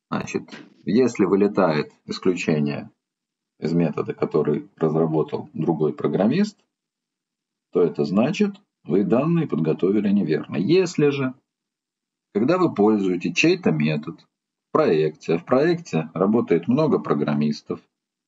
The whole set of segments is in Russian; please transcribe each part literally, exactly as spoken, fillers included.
Значит, если вылетает исключение из метода, который разработал другой программист, то это значит, вы данные подготовили неверно. Если же, когда вы пользуете чей-то метод в проекте, а в проекте работает много программистов,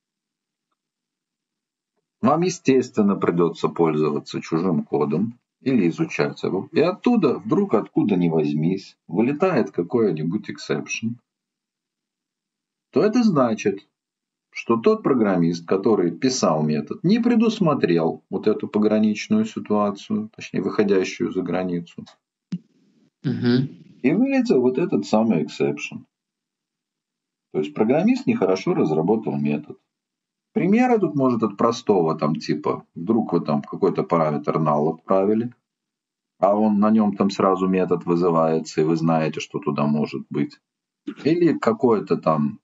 вам, естественно, придется пользоваться чужим кодом или изучать его. И оттуда, вдруг откуда ни возьмись, вылетает какой-нибудь exception, то это значит, что тот программист, который писал метод, не предусмотрел вот эту пограничную ситуацию, точнее, выходящую за границу. Угу. И вылетел вот этот самый exception. То есть программист нехорошо разработал метод. Примеры тут может от простого, там типа, вдруг вы там какой-то параметр null отправили, а он на нем там сразу метод вызывается, и вы знаете, что туда может быть. Или какое-то там,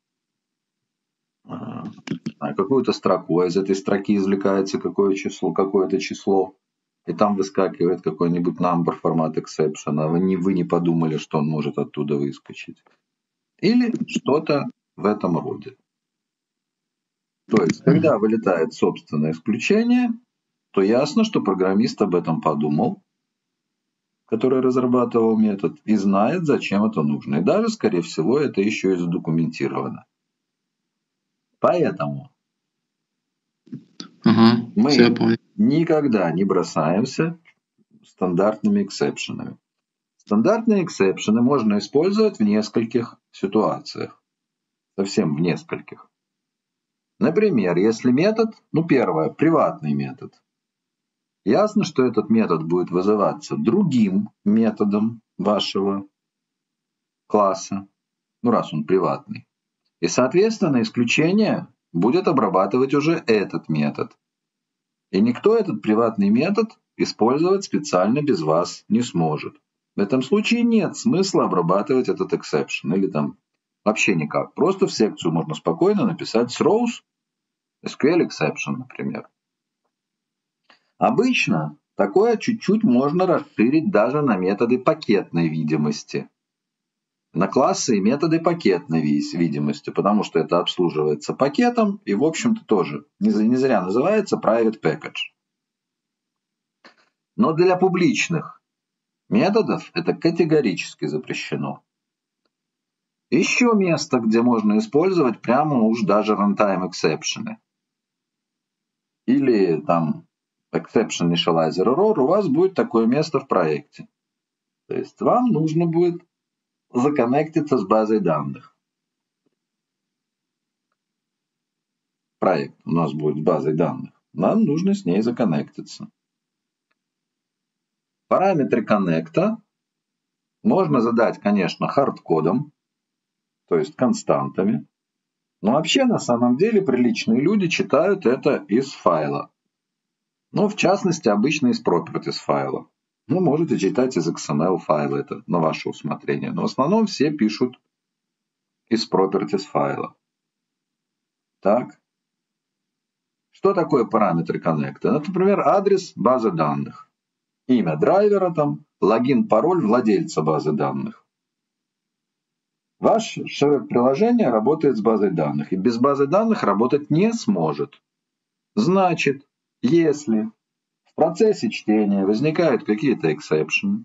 какую-то строку, а из этой строки извлекается какое число, какое-то число, и там выскакивает какой-нибудь number формат exception, а вы не, вы не подумали, что он может оттуда выскочить. Или что-то в этом роде. То есть, когда вылетает собственное исключение, то ясно, что программист об этом подумал, который разрабатывал метод, и знает, зачем это нужно. И даже, скорее всего, это еще и задокументировано. Поэтому Ага, мы все, я понял. никогда не бросаемся стандартными эксепшенами. Стандартные эксепшены можно использовать в нескольких ситуациях. Совсем в нескольких. Например, если метод, ну первое, приватный метод. Ясно, что этот метод будет вызываться другим методом вашего класса, ну раз он приватный. И, соответственно, исключение будет обрабатывать уже этот метод. И никто этот приватный метод использовать специально без вас не сможет. В этом случае нет смысла обрабатывать этот exception или там вообще никак. Просто в секцию можно спокойно написать throws эс кью эль exception, например. Обычно такое чуть-чуть можно расширить даже на методы пакетной видимости. На классы и методы пакетной видимости, потому что это обслуживается пакетом и, в общем-то, тоже не зря называется private package. Но для публичных методов это категорически запрещено. Еще место, где можно использовать прямо уж даже runtime exception. Или там exception initializer error, у вас будет такое место в проекте. То есть вам нужно будет законнектиться с базой данных. Проект у нас будет с базой данных. Нам нужно с ней законнектиться. Параметры коннекта можно задать, конечно, хардкодом, то есть константами. Но вообще, на самом деле, приличные люди читают это из файла. Ну, в частности, обычно из properties файла. Ну, можете читать из икс эм эль файла, это на ваше усмотрение. Но в основном все пишут из properties файла. Так. Что такое параметры коннекта? Ну, например, адрес базы данных. Имя драйвера, там, логин, пароль владельца базы данных. Ваше приложение работает с базой данных, и без базы данных работать не сможет. Значит, если в процессе чтения возникают какие-то эксепшены,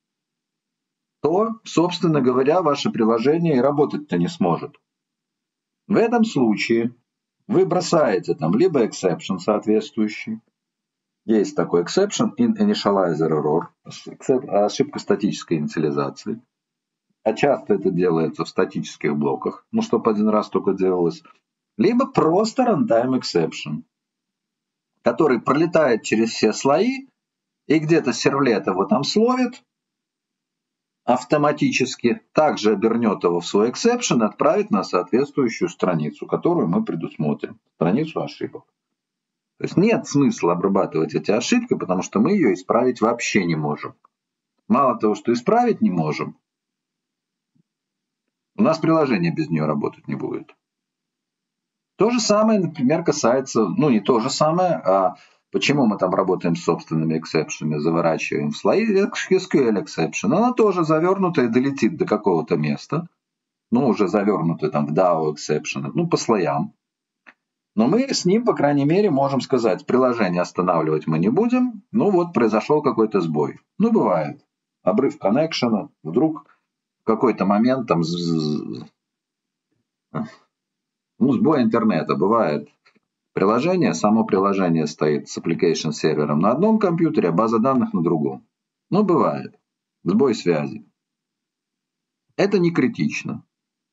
то, собственно говоря, ваше приложение и работать-то не сможет. В этом случае вы бросаете там либо exception соответствующий, есть такой exception in initializer error, ошибка статической инициализации. А часто это делается в статических блоках, ну, чтобы один раз только делалось. Либо просто runtime exception, который пролетает через все слои, и где-то сервлет его там словит автоматически, также обернет его в свой exception и отправит на соответствующую страницу, которую мы предусмотрим, страницу ошибок. То есть нет смысла обрабатывать эти ошибки, потому что мы ее исправить вообще не можем. Мало того, что исправить не можем, у нас приложение без нее работать не будет. То же самое, например, касается, ну не то же самое, а почему мы там работаем с собственными эксепшенами, заворачиваем в слои эс кью эль exception. Она тоже завернутая долетит до какого-то места. ну, уже завернутый там в дао эксепшены, ну, по слоям. Но мы с ним, по крайней мере, можем сказать, приложение останавливать мы не будем, ну, вот произошел какой-то сбой. Ну, бывает. Обрыв коннекшена, вдруг в какой-то момент там, ну, сбой интернета бывает. Приложение, само приложение стоит с application сервером на одном компьютере, а база данных на другом. Ну, бывает. Сбой связи. Это не критично.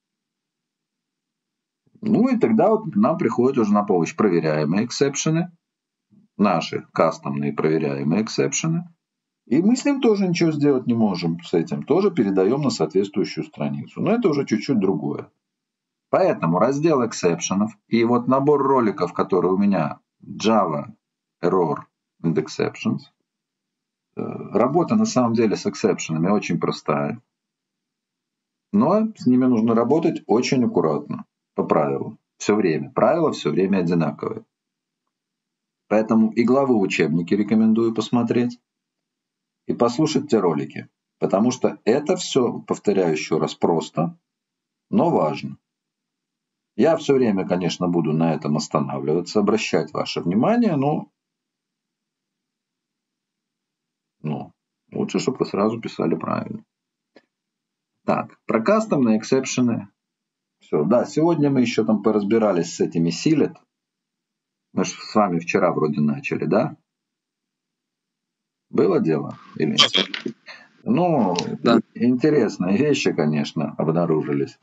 Ну и тогда вот нам приходят уже на помощь проверяемые эксепшены, наши кастомные проверяемые эксепшены. И мы с ним тоже ничего сделать не можем с этим. Тоже передаем на соответствующую страницу. Но это уже чуть-чуть другое. Поэтому раздел эксепшенов и вот набор роликов, который у меня Java Error and Exceptions. Работа на самом деле с эксепшенами очень простая. Но с ними нужно работать очень аккуратно, по правилам. Все время. Правила все время одинаковые. Поэтому и главу в учебнике рекомендую посмотреть. И послушать те ролики. Потому что это все, повторяю еще раз, просто, но важно. Я все время, конечно, буду на этом останавливаться, обращать ваше внимание, но ну, лучше, чтобы вы сразу писали правильно. Так, про кастомные эксепшены. Все, да, сегодня мы еще там поразбирались с этими силет. Мы же с вами вчера вроде начали, да? Было дело? Или нет? Ну, Да. интересные вещи, конечно, обнаружились.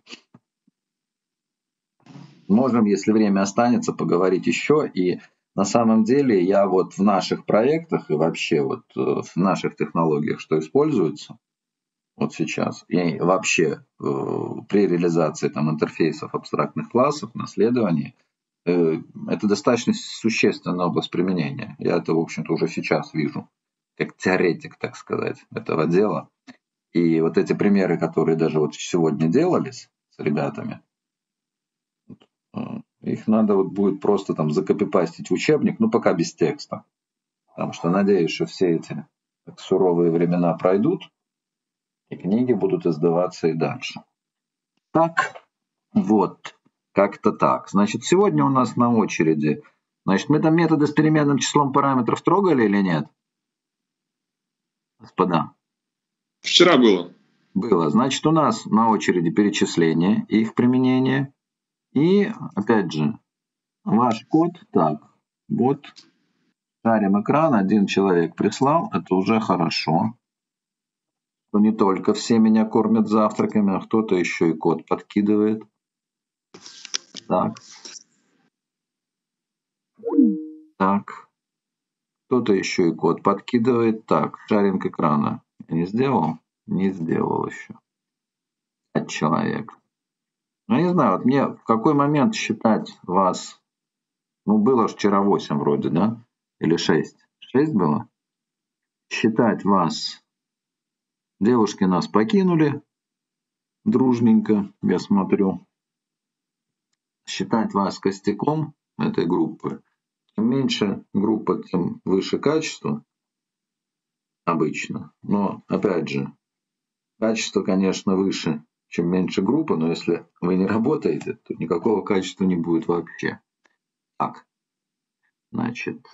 Можем, если время останется, поговорить еще. И на самом деле я вот в наших проектах и вообще вот в наших технологиях, что используется вот сейчас, и вообще при реализации там интерфейсов абстрактных классов, наследований, это достаточно существенная область применения. Я это, в общем-то, уже сейчас вижу, как теоретик, так сказать, этого дела. И вот эти примеры, которые даже вот сегодня делались с ребятами, их надо вот будет просто там закопипастить в учебник, ну пока без текста. Потому что надеюсь, что все эти так, суровые времена пройдут, и книги будут издаваться и дальше. Так, вот, как-то так. Значит, сегодня у нас на очереди, значит, мы там методы с переменным числом параметров трогали или нет? Господа. Вчера было. Было. Значит, у нас на очереди перечисление и их применение. И, опять же, ваш код, так, вот, шарим экран, один человек прислал, это уже хорошо. Что не только все меня кормят завтраками, а кто-то еще и код подкидывает. Так. Так. Кто-то еще и код подкидывает. Так, шаринг экрана я не сделал? Не сделал еще. Пять человек. Ну, я не знаю, вот мне в какой момент считать вас... Ну, было же вчера восемь вроде, да? Или шесть? шесть было? Считать вас... Девушки нас покинули дружненько, я смотрю. Считать вас костяком этой группы. Чем меньше группа, тем выше качество. Обычно. Но, опять же, качество, конечно, выше, чем меньше группа, но если вы не работаете, то никакого качества не будет вообще. Так, значит,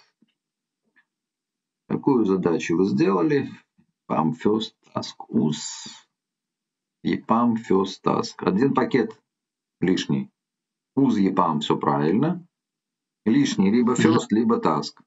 какую задачу вы сделали? пам first task us и пам first task. Один пакет лишний. Us и пам все правильно. Лишний либо first, либо task.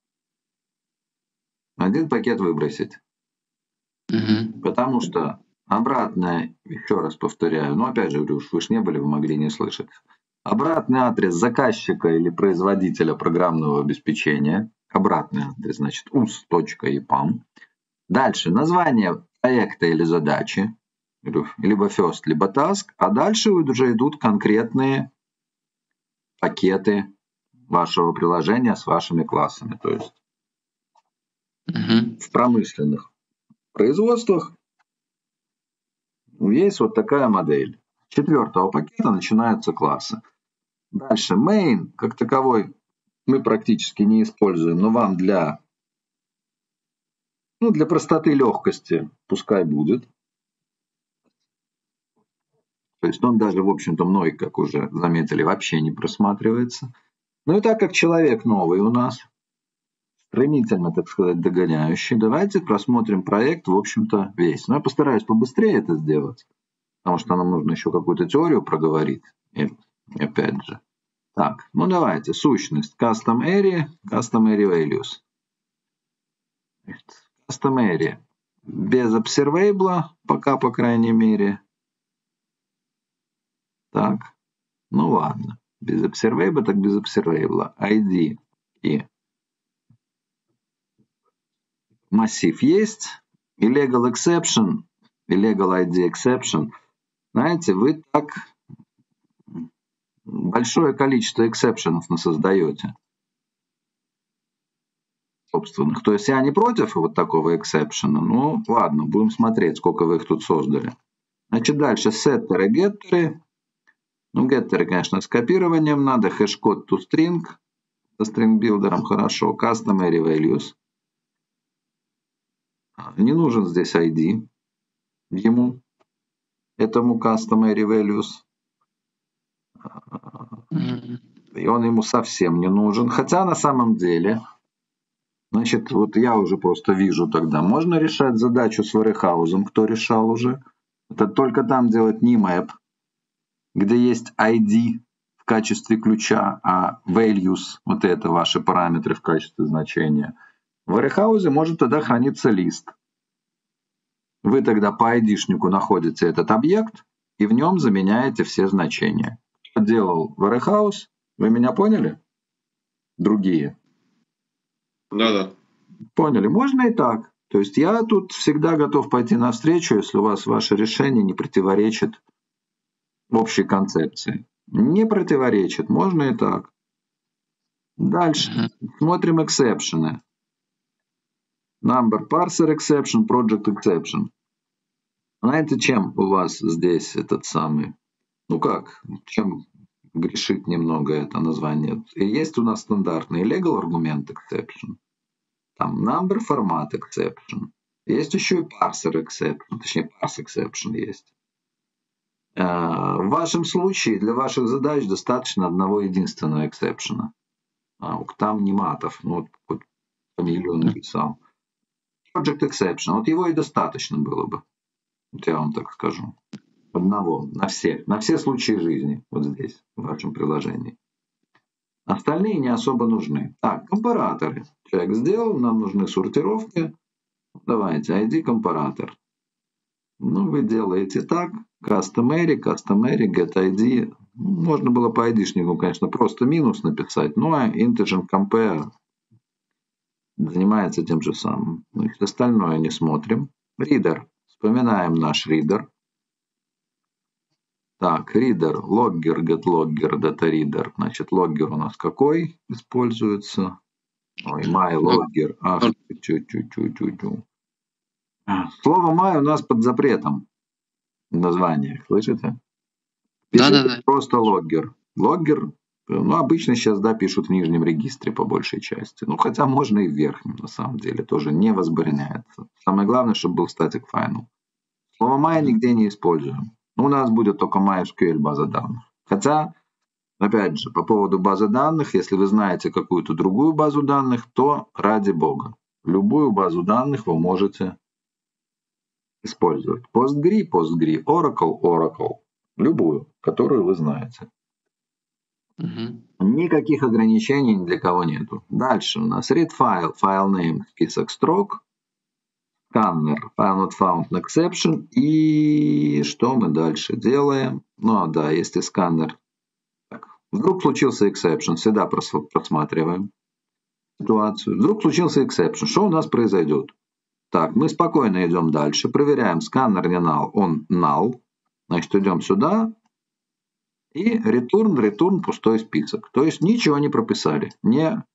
Один пакет выбросить. Угу. Потому что обратное, еще раз повторяю, но опять же говорю, вы же не были, вы могли не слышать. Обратный адрес заказчика или производителя программного обеспечения. Обратный адрес, значит, us.epam. Дальше название проекта или задачи. Либо first, либо task. А дальше уже идут конкретные пакеты вашего приложения с вашими классами. То есть угу. в промышленных производствах есть вот такая модель. С четвертого пакета начинаются классы. Дальше main, как таковой, мы практически не используем, но вам для, ну, для простоты и легкости пускай будет. То есть он даже, в общем-то, мной, как уже заметили, вообще не просматривается. Ну и так как человек новый у нас, стремительно, так сказать, догоняющий, давайте просмотрим проект, в общем-то, весь. Но я постараюсь побыстрее это сделать, потому что нам нужно еще какую-то теорию проговорить. И опять же. Так, ну давайте, сущность. Custom Area, Custom Area Values. Custom Area. Без observable, пока, по крайней мере. Так, ну ладно. Без observable, так без observable. ай ди и массив есть. Illegal exception, illegal ай ди exception. Знаете, вы так большое количество эксепшенов насоздаете. Собственных. То есть я не против вот такого эксепшена. Ну, ладно, будем смотреть, сколько вы их тут создали. Значит, дальше сеттеры, геттеры. Ну, геттеры, конечно, с копированием надо. Хэш-код to string. Со string-билдером хорошо. Custom Area Values. Не нужен здесь ай ди. Ему. Этому Custom Area Values. И он ему совсем не нужен. Хотя на самом деле... Значит, вот я уже просто вижу тогда. Можно решать задачу с warehouse. Кто решал уже? Это только там делать nimap, где есть ай ди в качестве ключа, а values, вот это ваши параметры в качестве значения. В warehouse может тогда храниться лист. Вы тогда по айдишнику находите этот объект и в нем заменяете все значения. Кто делал warehouse? Вы меня поняли? Другие. Да-да. Поняли, можно и так. То есть я тут всегда готов пойти навстречу, если у вас ваше решение не противоречит общей концепции. Не противоречит, можно и так. Дальше. Смотрим эксепшены. Number parser exception, project exception. Знаете, чем у вас здесь этот самый... Ну как, чем грешит немного это название. И есть у нас стандартный legal argument exception. Там number format exception. Есть еще и parser exception. Точнее, parse exception есть. В вашем случае для ваших задач достаточно одного единственного exception. А, там не матов. Ну, вот фамилию написал. Project exception. Вот его и достаточно было бы. Вот я вам так скажу. Одного. На все. На все случаи жизни. Вот здесь, в вашем приложении. Остальные не особо нужны. Так, компараторы. Человек сделал, нам нужны сортировки. Давайте, ай ди компаратор. Ну, вы делаете так. Custom Area, Custom Area, Get ай ди. Можно было по айдишнику, конечно, просто минус написать. Ну, а Integer Compare занимается тем же самым. Значит, остальное не смотрим. Reader. Вспоминаем наш reader. Так, reader, logger, getLogger, dataReader. Значит, logger у нас какой используется? Ой, myLogger. Ах, чу-чу-чу-чу-чу. Слово my у нас под запретом в названиях, слышите? Да-да-да. Просто logger. Logger, ну, обычно сейчас, да, пишут в нижнем регистре по большей части. Ну, хотя можно и в верхнем, на самом деле, тоже не возбраняется. Самое главное, чтобы был static final. Слово my нигде не используем. У нас будет только MySQL база данных. Хотя, опять же, по поводу базы данных, если вы знаете какую-то другую базу данных, то ради бога, любую базу данных вы можете использовать. PostgreSQL, PostgreSQL, Oracle, Oracle. Любую, которую вы знаете. Угу. Никаких ограничений ни для кого нету. Дальше у нас read file, file name, список строк. Сканер, file not found exception. И что мы дальше делаем? Ну, а да, если сканер. Так, вдруг случился exception, всегда просматриваем ситуацию. Вдруг случился exception, что у нас произойдет? Так, мы спокойно идем дальше, проверяем, сканер не null, он null. Значит, идем сюда. И return, return пустой список. То есть ничего не прописали, не,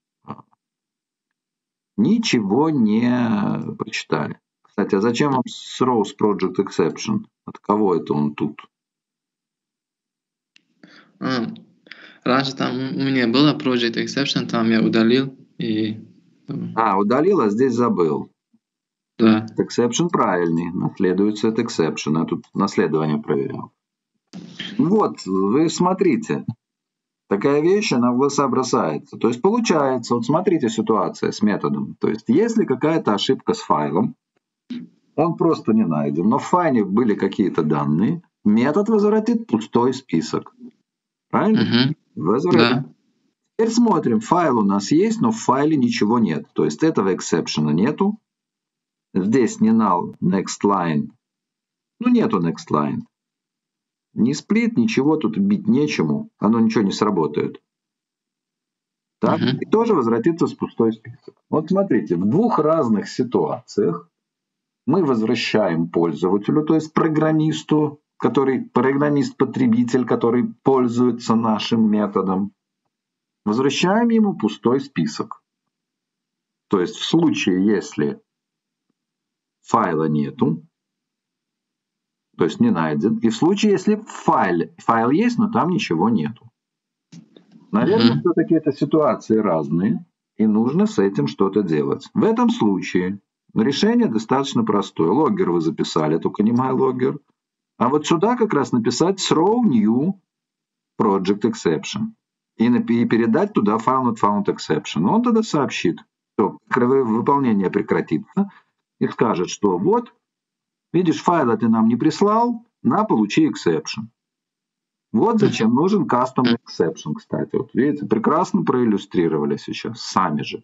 ничего не прочитали. Кстати, а зачем вам throws project exception? От кого это он тут? А, раньше там у меня было project exception, там я удалил и... А, удалил, а здесь забыл. Да. Exception правильный, наследуется от exception. Я тут наследование проверял. Вот, вы смотрите. Такая вещь, она в глаза бросается. То есть получается, вот смотрите ситуация с методом. То есть если какая-то ошибка с файлом, он просто не найден, но в файле были какие-то данные, метод возвратит пустой список. Правильно? Мгм. Возвратит. Да. Теперь смотрим, файл у нас есть, но в файле ничего нет. То есть этого эксепшена нету. Здесь не null, next line. Ну нету next line. Ни сплит, ничего тут бить нечему. Оно ничего не сработает. Так, Мгм. и тоже возвратится с пустой список. Вот смотрите, в двух разных ситуациях мы возвращаем пользователю, то есть программисту, который программист-потребитель, который пользуется нашим методом, возвращаем ему пустой список. То есть в случае, если файла нету, то есть не найден, и в случае, если файл, файл есть, но там ничего нету. Наверное, Мгм. все-таки это ситуации разные, и нужно с этим что-то делать. В этом случае решение достаточно простое. Логгер вы записали, только не MyLogger. А вот сюда как раз написать throw new project exception. И, и передать туда file not found exception. Он тогда сообщит, что выполнение прекратится, и скажет, что вот, видишь, файла ты нам не прислал, на, получи exception. Вот зачем нужен custom exception, кстати. Вот видите, прекрасно проиллюстрировали сейчас, сами же.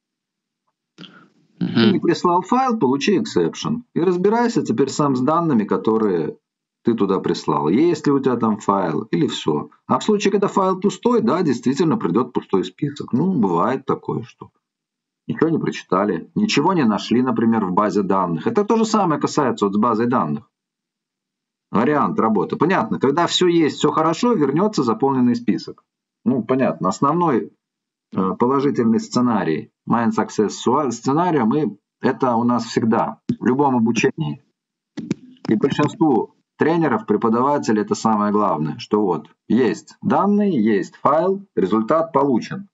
Ты не Мгм. прислал файл, получи exception. И разбирайся теперь сам с данными, которые ты туда прислал. Есть ли у тебя там файл или все. А в случае, когда файл пустой, да, действительно придет пустой список. Ну, бывает такое, что ничего не прочитали, ничего не нашли, например, в базе данных. Это то же самое касается вот с базой данных. Вариант работы. Понятно, когда все есть, все хорошо, вернется заполненный список. Ну, понятно, основной э, положительный сценарий, mind success сценария, мы, это у нас всегда, в любом обучении. И большинству тренеров, преподавателей это самое главное, что вот есть данные, есть файл, результат получен.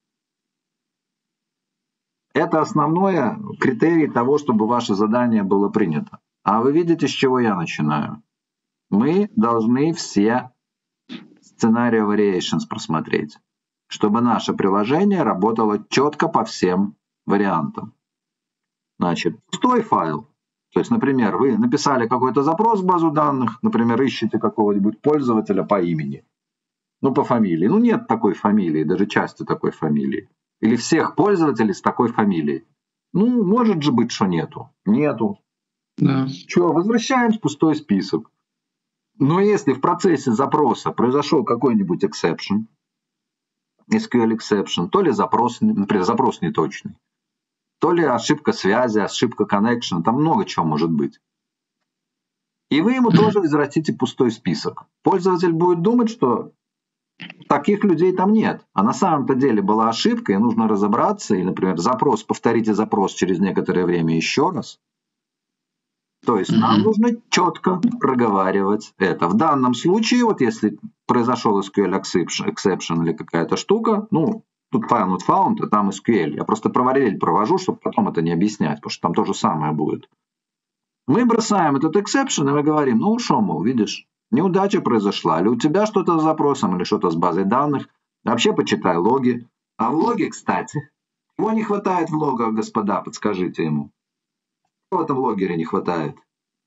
Это основное критерий того, чтобы ваше задание было принято. А вы видите, с чего я начинаю? Мы должны все сценарии variations просмотреть, чтобы наше приложение работало четко по всем вариантам. Значит, пустой файл. То есть, например, вы написали какой-то запрос в базу данных, например, ищете какого-нибудь пользователя по имени, ну, по фамилии. Ну, нет такой фамилии, даже части такой фамилии. Или всех пользователей с такой фамилией. Ну, может же быть, что нету. Нету. Да. Что, возвращаем в пустой список. Но если в процессе запроса произошел какой-нибудь exception, эс кью эль exception, то ли запрос, например, запрос неточный, то ли ошибка связи, ошибка connection, там много чего может быть. И вы ему тоже возвратите пустой список. Пользователь будет думать, что таких людей там нет. А на самом-то деле была ошибка, и нужно разобраться. И, например, запрос, повторите запрос через некоторое время еще раз. То есть нам нужно четко проговаривать это. В данном случае, вот если произошел эс кью эль exception или какая-то штука, ну, тут file not found, а там эс кью эль. Я просто параллель провожу, чтобы потом это не объяснять, потому что там то же самое будет. Мы бросаем этот exception, и мы говорим, ну, что, мол, видишь, неудача произошла, или у тебя что-то с запросом, или что-то с базой данных. Вообще почитай логи. А в логе, кстати, его не хватает в логах, господа, подскажите ему. Что в этом логере не хватает?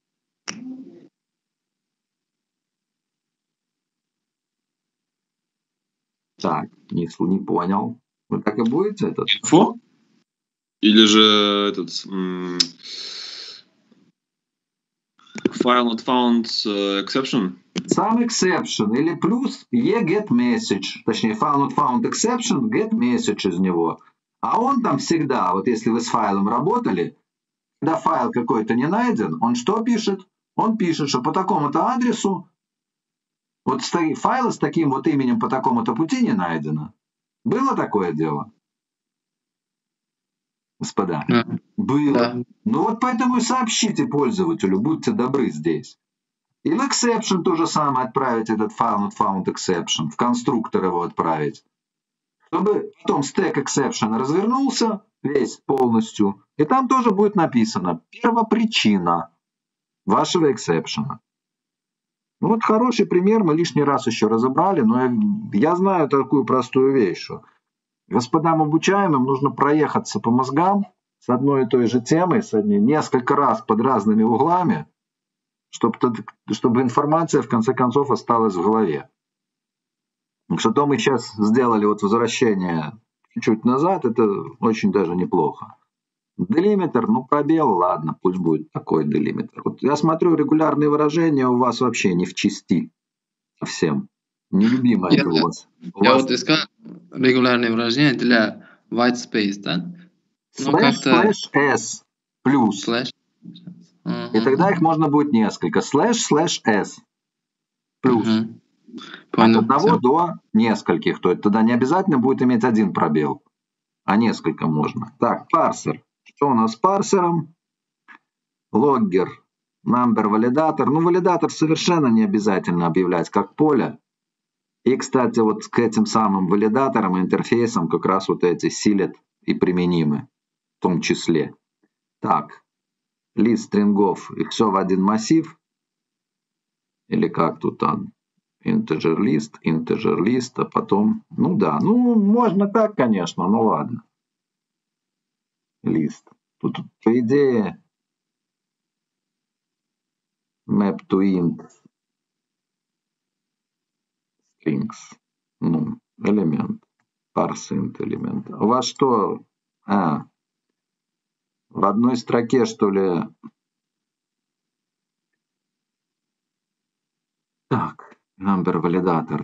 Так, не, не понял. Вы так и будете этот? Инфо? Или же этот м- file not found uh, exception? Сам exception или плюс e get message. Точнее, file not found exception, get message из него. А он там всегда, вот если вы с файлом работали, когда файл какой-то не найден, он что пишет? Он пишет, что по такому-то адресу вот файла с таким вот именем по такому-то пути не найдено. Было такое дело? Господа? Да. Было. Да. Ну вот поэтому и сообщите пользователю, будьте добры здесь. И в exception то же самое отправить этот file not found exception, в конструктор его отправить. Чтобы потом stack exception развернулся весь полностью, и там тоже будет написано первопричина вашего exception. Ну вот хороший пример, мы лишний раз еще разобрали, но я, я знаю такую простую вещь, что господам обучаемым нужно проехаться по мозгам с одной и той же темой, с одним, несколько раз под разными углами, чтобы, чтобы информация в конце концов осталась в голове. Что то мы сейчас сделали вот возвращение чуть-чуть назад, это очень даже неплохо. Делимитр, ну пробел, ладно, пусть будет такой делимитр. Вот я смотрю, регулярные выражения у вас вообще не в чести совсем. Нелюбимо Я, это у вас. У я вас вот искал регулярные выражения для white space, да? Ну, слэш, как-то слэш, s плюс. слэш. И тогда их Мгм. можно будет несколько. Слэш, слэш, s плюс. Мгм. От Понял. одного Всё. до нескольких. То есть тогда не обязательно будет иметь один пробел, а несколько можно. Так, парсер. Что у нас с парсером? Логгер, number, валидатор. Ну, валидатор совершенно не обязательно объявлять как поле. И, кстати, вот к этим самым валидаторам и интерфейсам как раз вот эти силят и применимы в том числе. Так, лист стрингов, и все в один массив. Или как тут там? Integer list, integer list, а потом... Ну да, ну можно так, конечно, ну ладно. Лист. Тут, по идее, map to int strings. Ну, элемент. Parse int элемент. У вас что? А, в одной строке, что ли? Так, number валидатор.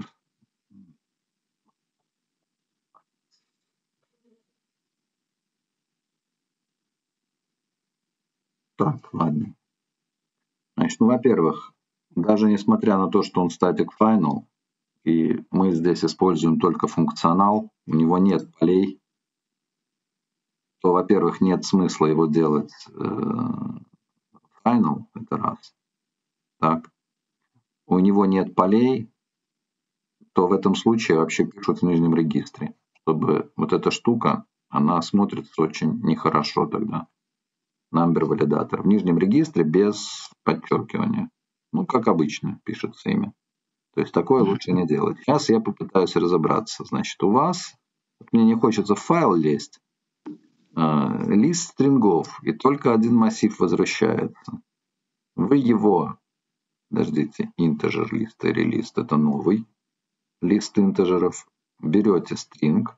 Так, ладно. Значит, ну, во-первых, даже несмотря на то, что он static final, и мы здесь используем только функционал, у него нет полей, то, во-первых, нет смысла его делать э, final, это раз. Так. У него нет полей, то в этом случае вообще пишут в нижнем регистре, чтобы вот эта штука, она смотрится очень нехорошо тогда. Number валидатор. В нижнем регистре без подчеркивания. Ну, как обычно пишется имя. То есть такое лучше не делать. Сейчас я попытаюсь разобраться. Значит, у вас, вот мне не хочется в файл лезть, э, лист стрингов, и только один массив возвращается. Вы его, подождите, integer лист или лист, это новый лист интеджеров, берете стринг,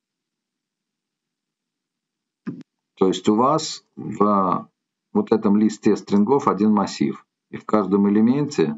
то есть у вас в вот этом листе стрингов один массив, и в каждом элементе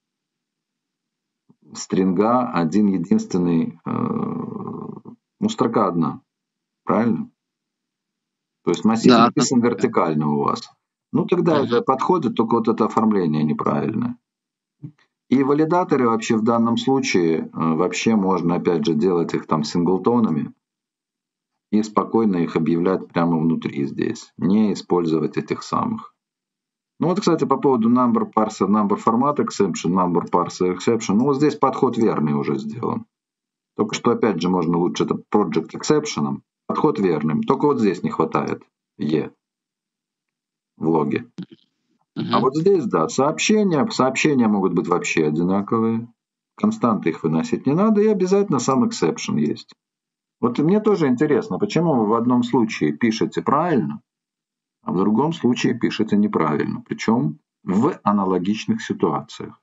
стринга один единственный, э, ну, строка одна, правильно? То есть массив Да, написан вертикально у вас. Ну, тогда Мгм. это подходит, только вот это оформление неправильное. И валидаторы вообще в данном случае, э, вообще можно, опять же, делать их там синглтонами и спокойно их объявлять прямо внутри здесь, не использовать этих самых. Ну вот, кстати, по поводу number parser, number format exception, number parser exception, ну вот здесь подход верный уже сделан. Только что, опять же, можно лучше это project exception, подход верным. Только вот здесь не хватает e в логе. А вот Мгм. здесь, да, сообщения, сообщения могут быть вообще одинаковые. Константы их выносить не надо, и обязательно сам exception есть. Вот мне тоже интересно, почему вы в одном случае пишете правильно, а в другом случае пишете неправильно, причем в аналогичных ситуациях.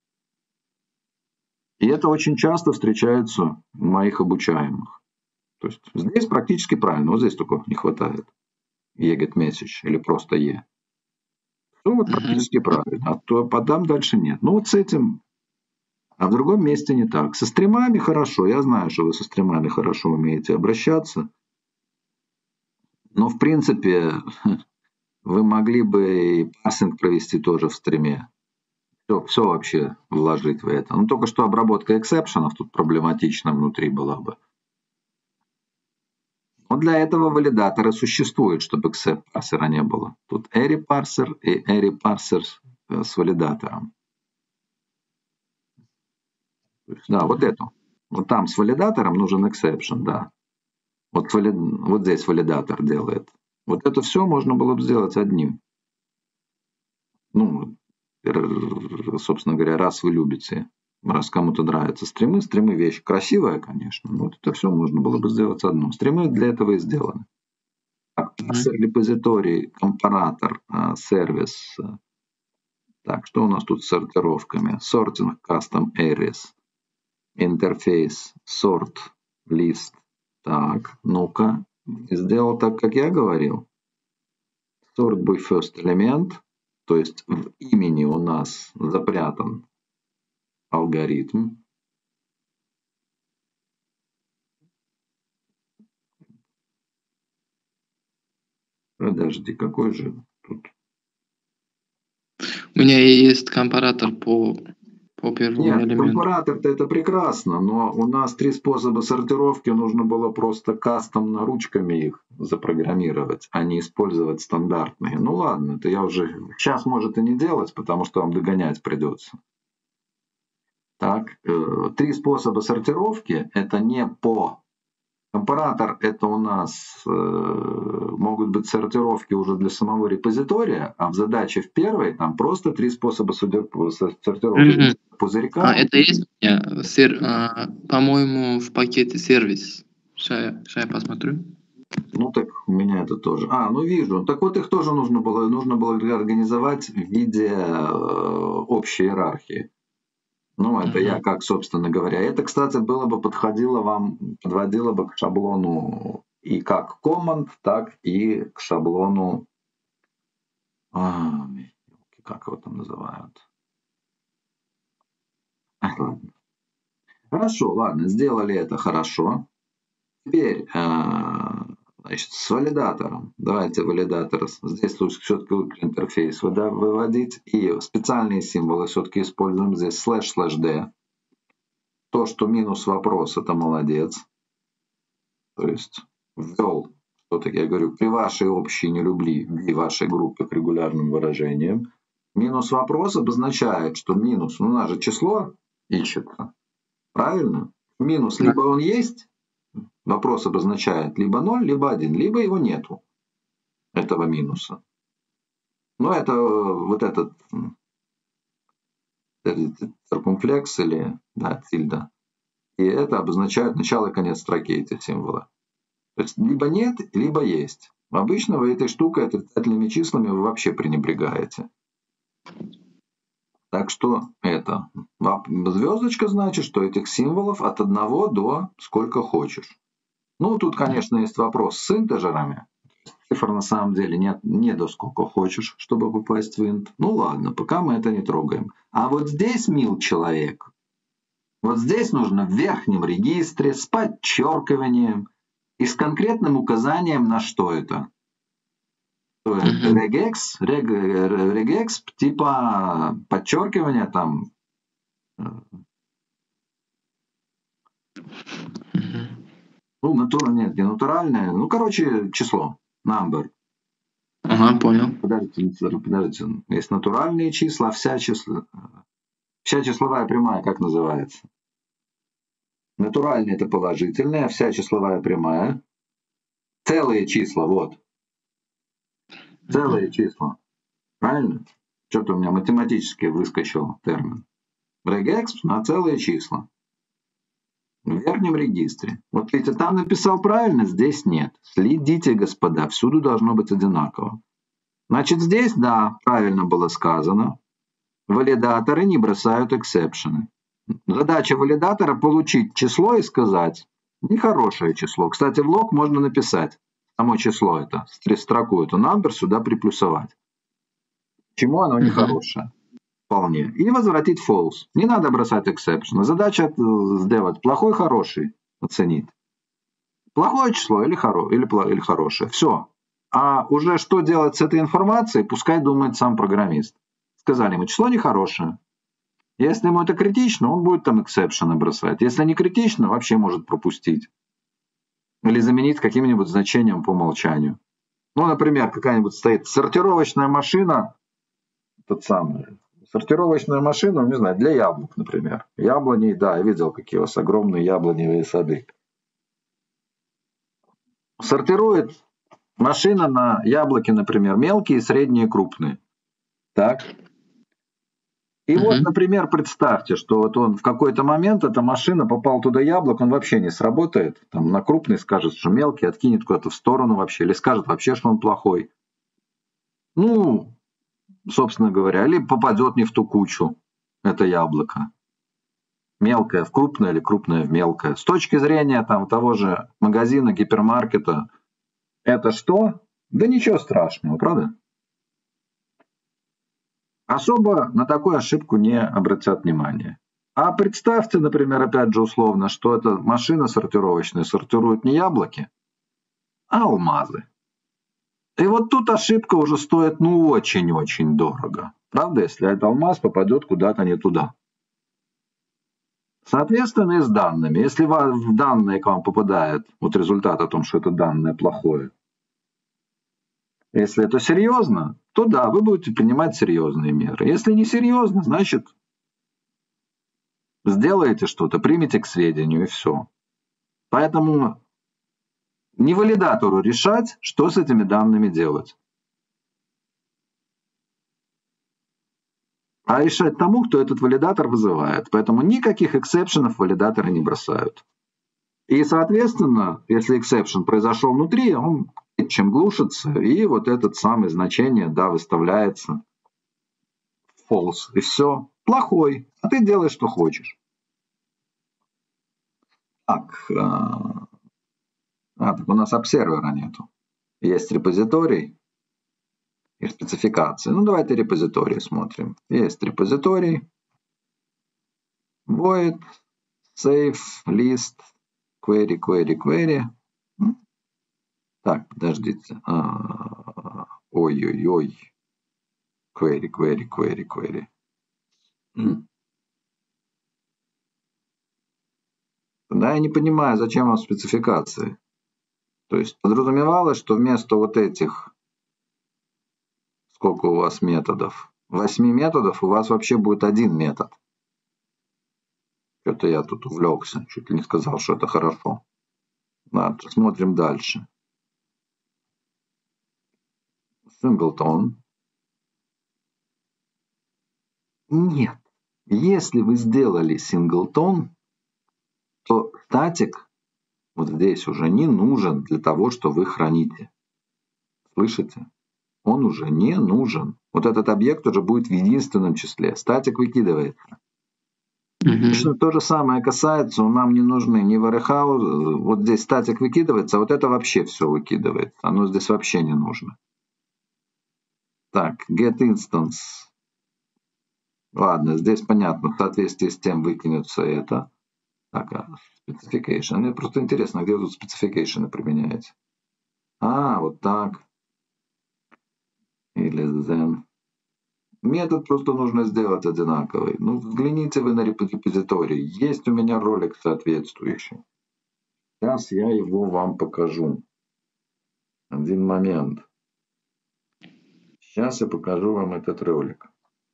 И это очень часто встречается у моих обучаемых. То есть здесь практически правильно, вот здесь только не хватает e-get message или просто e. Ну вот Мгм. практически правильно, а то подам дальше нет. Ну вот с этим, а в другом месте не так. Со стримами хорошо, я знаю, что вы со стримами хорошо умеете обращаться, но в принципе вы могли бы и парсинг провести тоже в стриме. Все, все вообще вложить в это. Ну, только что обработка эксепшенов тут проблематична внутри была бы. Но для этого валидаторы существуют, чтобы except парсера не было. Тут array парсер и array парсер с валидатором. Да, вот эту. Вот там с валидатором нужен exception, да. Вот, вали... вот здесь валидатор делает. Вот это все можно было бы сделать одним. Ну, собственно говоря, раз вы любите, раз кому-то нравятся стримы, стримы вещь красивая, конечно, но вот это все можно было бы сделать одно. Стримы для этого и сделаны. Классер, репозиторий, компаратор, сервис. Так, что у нас тут с сортировками? Sorting, custom areas, интерфейс, sort, list. Так, ну-ка, сделал так, как я говорил. Sort by first element, то есть в имени у нас запрятан алгоритм. Подожди, какой же тут? У меня есть компаратор по, по первому Нет, элементу. компаратор-то это прекрасно, но у нас три способа сортировки, нужно было просто кастомно ручками их запрограммировать, а не использовать стандартные. Ну ладно, это я уже сейчас может и не делать, потому что вам догонять придется. Так, э, три способа сортировки это не по... Компаратор это у нас э, могут быть сортировки уже для самого репозитория, а в задаче в первой там просто три способа сортировки. Mm-hmm. Пузырька. А, это есть у меня, сер, а, по-моему, в пакете сервис. Сейчас я посмотрю. Ну так у меня это тоже. А, ну вижу. Так вот их тоже нужно было, нужно было организовать в виде э, общей иерархии. Ну, это uh-huh. я как, собственно говоря. Это, кстати, было бы подходило вам, подводило бы к шаблону и как command, так и к шаблону, а, как его там называют. А, ладно. Хорошо, ладно, сделали это хорошо. Теперь, значит, с валидатором. Давайте валидатор. Здесь лучше все-таки интерфейс выводить. И специальные символы все-таки используем здесь слэш слэш d. То, что минус вопрос, это молодец. То есть ввел, все-таки я говорю, при вашей общей нелюбви вашей группы к регулярным выражениям. Минус вопрос обозначает, что минус, ну у нас же число ищется. Правильно? Минус либо он есть, вопрос обозначает либо ноль, либо один, либо его нету, этого минуса. Но это вот этот циркумфлекс или да, тильда. И это обозначает начало и конец строки, эти символы. То есть либо нет, либо есть. Обычно вы этой штукой, отрицательными числами, вы вообще пренебрегаете. Так что это. Звездочка значит, что этих символов от одного до сколько хочешь. Ну, тут, конечно, есть вопрос с интеджерами. Цифр на самом деле нет, не до сколько хочешь, чтобы попасть в int. Ну ладно, пока мы это не трогаем. А вот здесь, мил человек, вот здесь нужно в верхнем регистре с подчеркиванием и с конкретным указанием на что это. То есть uh-huh. regex, рег, regex типа подчеркивания там. Uh-huh. Ну, натуральное, нет, не натуральное. Ну, короче, число. Number. Ага, понял. Подождите, подождите. Есть натуральные числа, вся числа. Вся числовая прямая как называется? Натуральные это положительные, а вся числовая прямая. Целые числа, вот. Целые числа. Правильно? Что-то у меня математически выскочил термин. Regex на целые числа. В верхнем регистре. Вот видите, там написал правильно, здесь нет. Следите, господа, всюду должно быть одинаково. Значит, здесь, да, правильно было сказано. Валидаторы не бросают эксепшены. Задача валидатора получить число и сказать нехорошее число. Кстати, в лог можно написать само число это, строку эту number сюда приплюсовать. Почему оно нехорошее? Вполне. И возвратить false. Не надо бросать exception. Задача сделать плохой, хороший. Оценить. Плохое число или, хоро, или, или хорошее. Все. А уже что делать с этой информацией, пускай думает сам программист. Сказали ему, число нехорошее. Если ему это критично, он будет там exception бросать. Если не критично, вообще может пропустить. Или заменить каким-нибудь значением по умолчанию. Ну, например, какая-нибудь стоит сортировочная машина, тот самый, сортировочная машина, не знаю, для яблок, например. Яблони, да, я видел, какие у вас огромные яблоневые сады. Сортирует машина на яблоки, например, мелкие, средние, крупные. Так. И вот, Мгм. например, представьте, что вот он в какой-то момент, эта машина, попал туда яблок, он вообще не сработает. Там на крупный скажет, что мелкий, откинет куда-то в сторону вообще, или скажет вообще, что он плохой. Ну, собственно говоря, или попадет не в ту кучу, это яблоко. Мелкое в крупное или крупное в мелкое. С точки зрения там, того же магазина, гипермаркета, это что? Да ничего страшного, правда? Особо на такую ошибку не обратят внимания. А представьте, например, опять же условно, что эта машина сортировочная сортирует не яблоки, а алмазы. И вот тут ошибка уже стоит ну очень-очень дорого. Правда, если этот алмаз попадет куда-то не туда. Соответственно, и с данными. Если в данные к вам попадает вот результат о том, что это данное плохое, если это серьезно, то да, вы будете принимать серьезные меры. Если не серьезно, значит, сделаете что-то, примите к сведению и все. Поэтому не валидатору решать, что с этими данными делать, а решать тому, кто этот валидатор вызывает. Поэтому никаких эксепшенов валидаторы не бросают. И, соответственно, если эксепшн произошел внутри, он чем глушится, и вот это самое значение, да, выставляется false, и все. Плохой, а ты делаешь, что хочешь. Так, а, так у нас обсервера нету. Есть репозиторий и спецификации. Ну, давайте репозиторий смотрим. Есть репозиторий, void, save, list, query, query, query. Так, подождите. А, ой-ой-ой. Query, query, query, query. Да, я не понимаю, зачем вам спецификации. То есть подразумевалось, что вместо вот этих, сколько у вас методов, восьми методов, у вас вообще будет один метод. Что-то я тут увлекся, чуть ли не сказал, что это хорошо. Ладно, смотрим дальше. Singleton. Нет. Если вы сделали singleton, то статик вот здесь уже не нужен для того, что вы храните. Слышите? Он уже не нужен. Вот этот объект уже будет в единственном числе. Статик выкидывается. Мгм. Точно то же самое касается, нам не нужны ни warehouse, вот здесь статик выкидывается, а вот это вообще все выкидывается. Оно здесь вообще не нужно. Так, get instance. Ладно, здесь понятно, в соответствии с тем выкинется это. Так, а specification. Мне просто интересно, где вы тут specification применяете? А, вот так. Или then. Метод просто нужно сделать одинаковый. Ну, взгляните вы на репозиторий. Есть у меня ролик соответствующий. Сейчас я его вам покажу. Один момент. Сейчас я покажу вам этот ролик.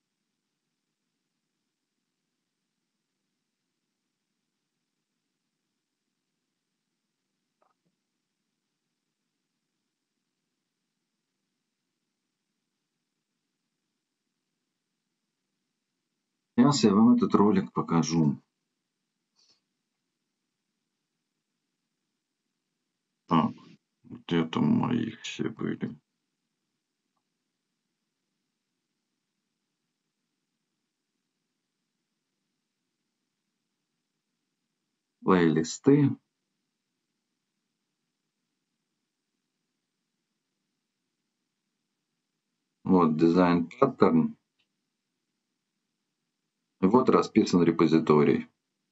Сейчас я вам этот ролик покажу. Так, где там мои все были? Плейлисты. Вот дизайн паттерн. Вот расписан репозиторий.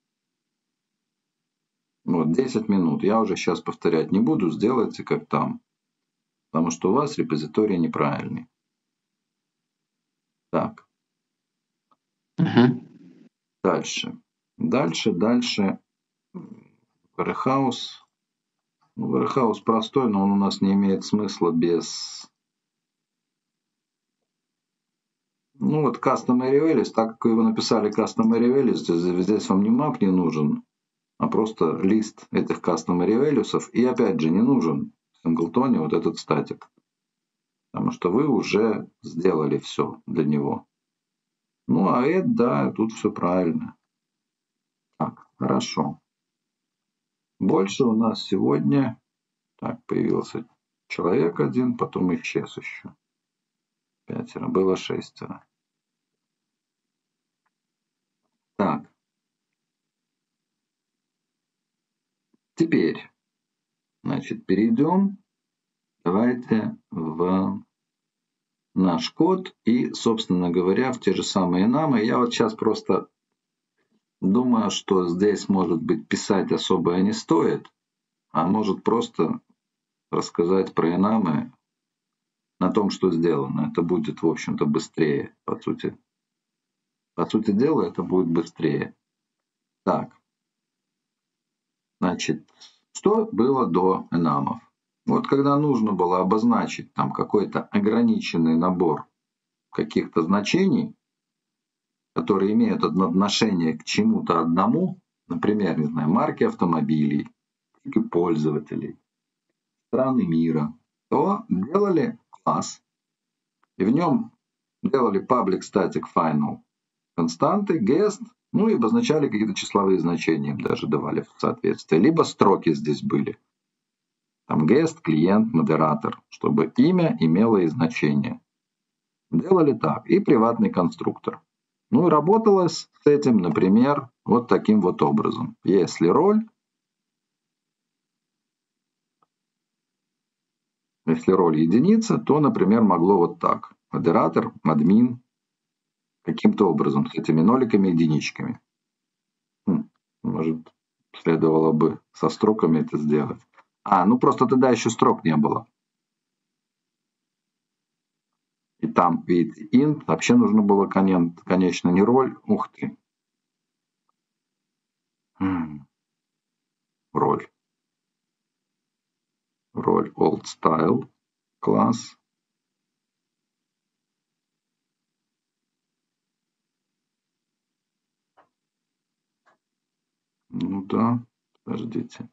Вот десять минут. Я уже сейчас повторять не буду. Сделайте как там. Потому что у вас репозиторий неправильный. Так. Мгм. Дальше. Дальше, дальше. Warehouse. Ну, Warehouse простой, но он у нас не имеет смысла без... Ну вот Customary Values, так как вы его написали Customary Values, здесь, здесь вам не map не нужен, а просто лист этих Customary Values. И опять же не нужен в Singleton вот этот статик. Потому что вы уже сделали все для него. Ну, а это, да, тут все правильно. Так, хорошо. Больше у нас сегодня... Так, появился человек один, потом исчез еще. Пятеро, было шестеро. Так. Теперь, значит, перейдем, давайте, в наш код и, собственно говоря, в те же самые намы. Я вот сейчас просто думаю, что здесь, может быть, писать особо не стоит, а может просто рассказать про инамы на том, что сделано. Это будет, в общем-то, быстрее, по сути. По сути дела, это будет быстрее. Так. Значит, что было до инамов? Вот когда нужно было обозначить там какой-то ограниченный набор каких-то значений, которые имеют отношение к чему-то одному, например, не знаю, марки автомобилей, типы пользователей, страны мира, то делали класс, и в нем делали public static final константы, guest, ну и обозначали какие-то числовые значения, им даже давали в соответствие. Либо строки здесь были. Там guest, клиент, модератор, чтобы имя имело и значение. Делали так. И приватный конструктор. Ну и работалось с этим, например, вот таким вот образом. Если роль, если роль единица, то, например, могло вот так. Модератор, админ, каким-то образом с этими ноликами и единичками. Хм, может, следовало бы со строками это сделать. А, ну просто тогда еще строк не было. И там, видите, int, вообще нужно было, конечно, не роль. Ух ты. Роль. Роль old style класс. Ну да, подождите.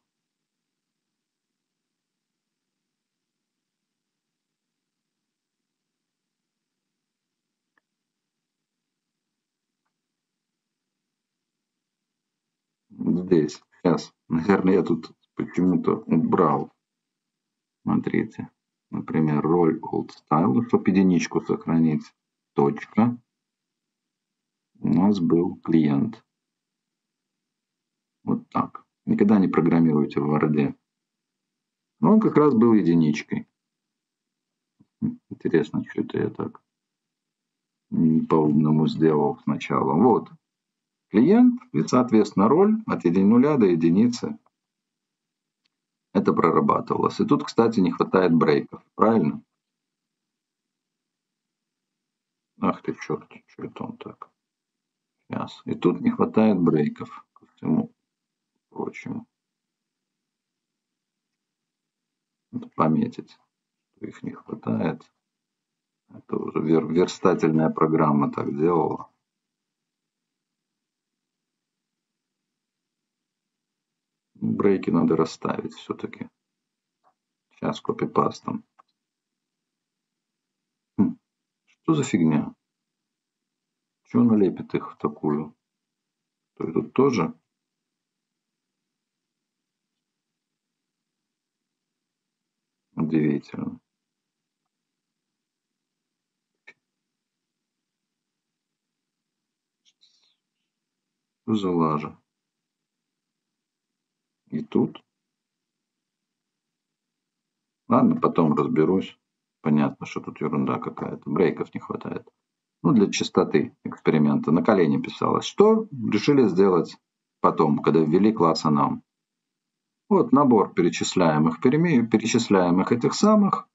Здесь, сейчас. Наверное, я тут почему-то убрал. Смотрите. Например, роль old style, чтобы единичку сохранить. Точка. У нас был клиент. Вот так. Никогда не программируйте в Word. Он как раз был единичкой. Интересно, что это я так по-умному сделал сначала. Вот. Клиент и, соответственно, роль от нуля до единицы. Это прорабатывалось. И тут, кстати, не хватает брейков. Правильно? Ах ты черт, что это он так? Сейчас. И тут не хватает брейков. Ко всему прочему. Надо пометить, что их не хватает. Это уже вер- верстательная программа так делала. Брейки надо расставить все-таки. Сейчас копипастом. Хм. Что за фигня? Чего он лепит их в такую? То тут тоже? Удивительно. Что за лажа? И тут? Ладно, потом разберусь. Понятно, что тут ерунда какая-то. Брейков не хватает. Ну, для чистоты эксперимента. На колени писалось. Что решили сделать потом, когда ввели класс анам? Вот набор перечисляемых, перечисляемых этих самых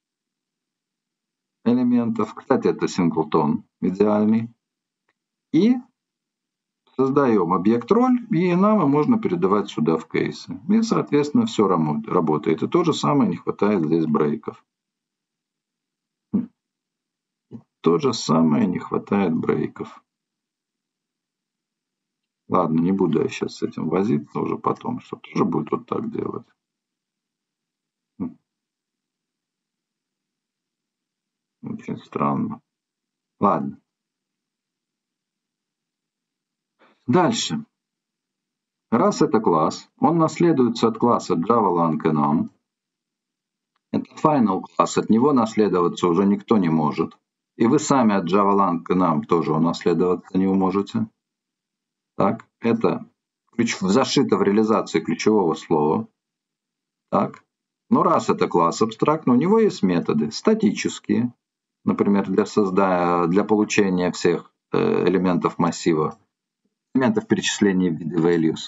элементов. Кстати, это синглтон идеальный. И создаем объект роль, и нам можно передавать сюда в кейсы. И, соответственно, все работает. И то же самое, не хватает здесь брейков. То же самое, не хватает брейков. Ладно, не буду я сейчас с этим возиться уже потом, что тоже будет вот так делать. Очень странно. Ладно. Дальше. Раз это класс, он наследуется от класса JavaLangEnum. Это final класс, от него наследоваться уже никто не может. И вы сами от JavaLangEnum тоже унаследоваться не можете. Так, это ключ, зашито в реализации ключевого слова. Так. Но раз это класс абстрактный, у него есть методы статические, например, для, создания, для получения всех э, элементов массива, элементов перечисления в виде values,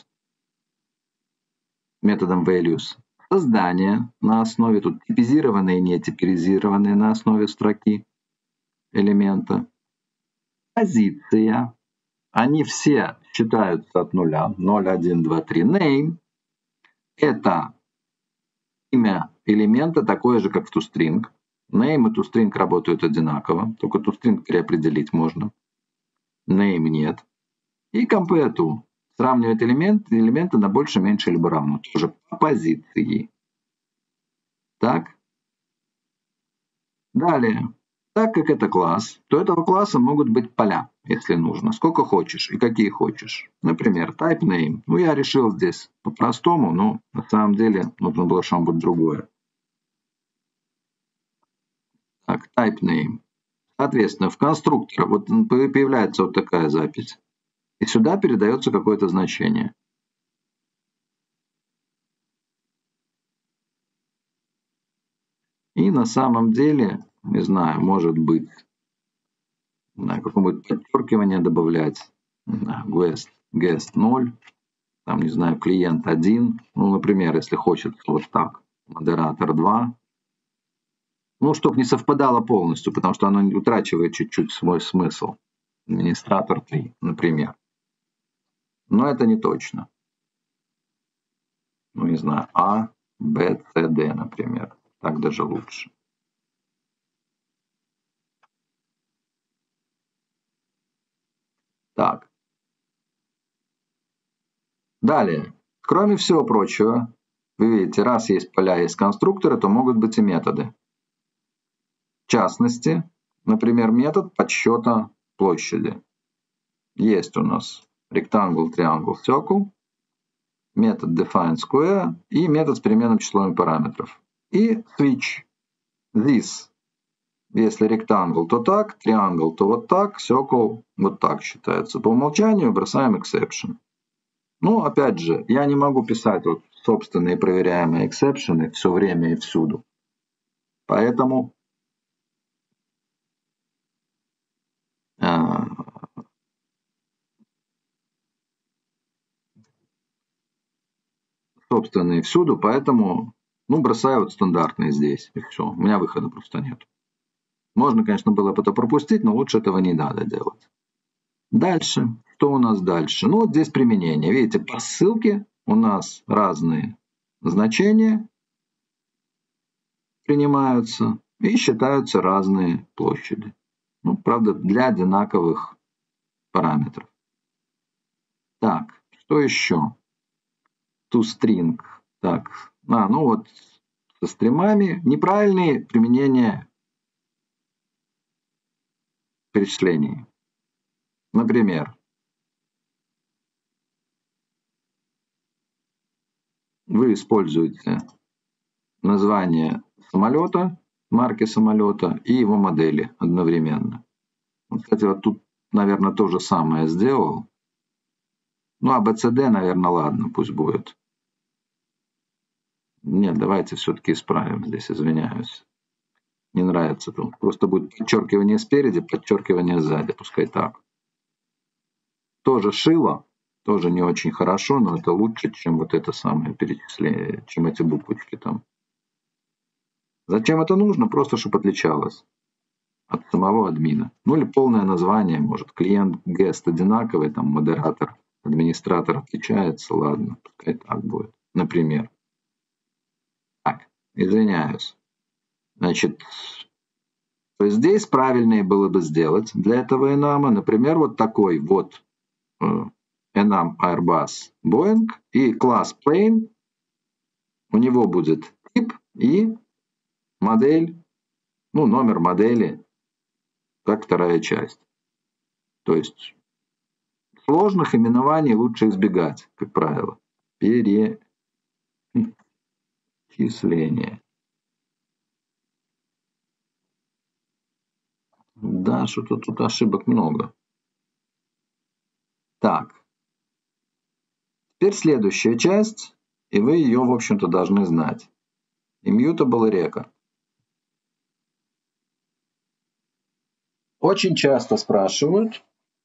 методом values. Создание на основе, тут типизированные и не типизированные на основе строки элемента. Позиция. Они все считаются от нуля. ноль, один, два, три. Name. Это имя элемента такое же, как в toString. Name и toString работают одинаково. Только toString переопределить можно. Name нет. И compare to. Сравнивает элемент, элементы на больше, меньше, либо равно. Тоже по позиции. Так. Далее. Так как это класс, то этого класса могут быть поля, если нужно. Сколько хочешь и какие хочешь. Например, type name. Ну, я решил здесь по-простому, но на самом деле нужно было что-нибудь другое. Так, type name. Соответственно, в конструкторе вот появляется вот такая запись. И сюда передается какое-то значение. И на самом деле, не знаю, может быть, какое-нибудь подчеркивание добавлять. guest, guest ноль. Там, не знаю, клиент один. Ну, например, если хочется вот так. Модератор два. Ну, чтобы не совпадало полностью, потому что оно утрачивает чуть-чуть свой смысл. Администратор три, например. Но это не точно. Ну, не знаю, А, Б, С, Д, например. Так даже лучше. Так. Далее. Кроме всего прочего, вы видите, раз есть поля, есть конструкторы, то могут быть и методы. В частности, например, метод подсчета площади. Есть у нас rectangle, triangle, circle, метод define square и метод с переменным числом параметров. И switch. This. Если rectangle, то так, triangle, то вот так, circle вот так считается. По умолчанию бросаем exception. Ну, опять же, я не могу писать вот собственные проверяемые эксепшены все время и всюду. Поэтому э, собственные всюду, поэтому ну, бросаю вот стандартные здесь, и все. У меня выхода просто нет. Можно, конечно, было бы это пропустить, но лучше этого не надо делать. Дальше. Что у нас дальше? Ну, вот здесь применение. Видите, по ссылке у нас разные значения принимаются и считаются разные площади. Ну, правда, для одинаковых параметров. Так, что еще? ToString. Так, а, ну вот со стримами неправильные применения перечислений. Например, вы используете название самолета, марки самолета и его модели одновременно. Вот, кстати, вот тут, наверное, то же самое сделал. Ну, а би си ди, наверное, ладно, пусть будет. Нет, давайте все-таки исправим здесь, извиняюсь. Не нравится тут. Просто будет подчеркивание спереди, подчеркивание сзади, пускай так. Тоже шило, тоже не очень хорошо, но это лучше, чем вот это самое перечисление, чем эти буквочки там. Зачем это нужно? Просто, чтобы отличалось от самого админа. Ну или полное название, может, клиент, гест одинаковый, там модератор, администратор отличается, ладно, пускай так будет, например. Так, извиняюсь. Значит, то есть здесь правильнее было бы сделать для этого enum, например, вот такой вот enum Airbus Boeing и класс plane, у него будет тип и модель, ну, номер модели, как вторая часть. То есть Сложных именований лучше избегать, как правило. Перечисление. Да, что-то тут ошибок много. Так. Теперь следующая часть, и вы ее, в общем-то, должны знать. Immutable record. Очень часто спрашивают,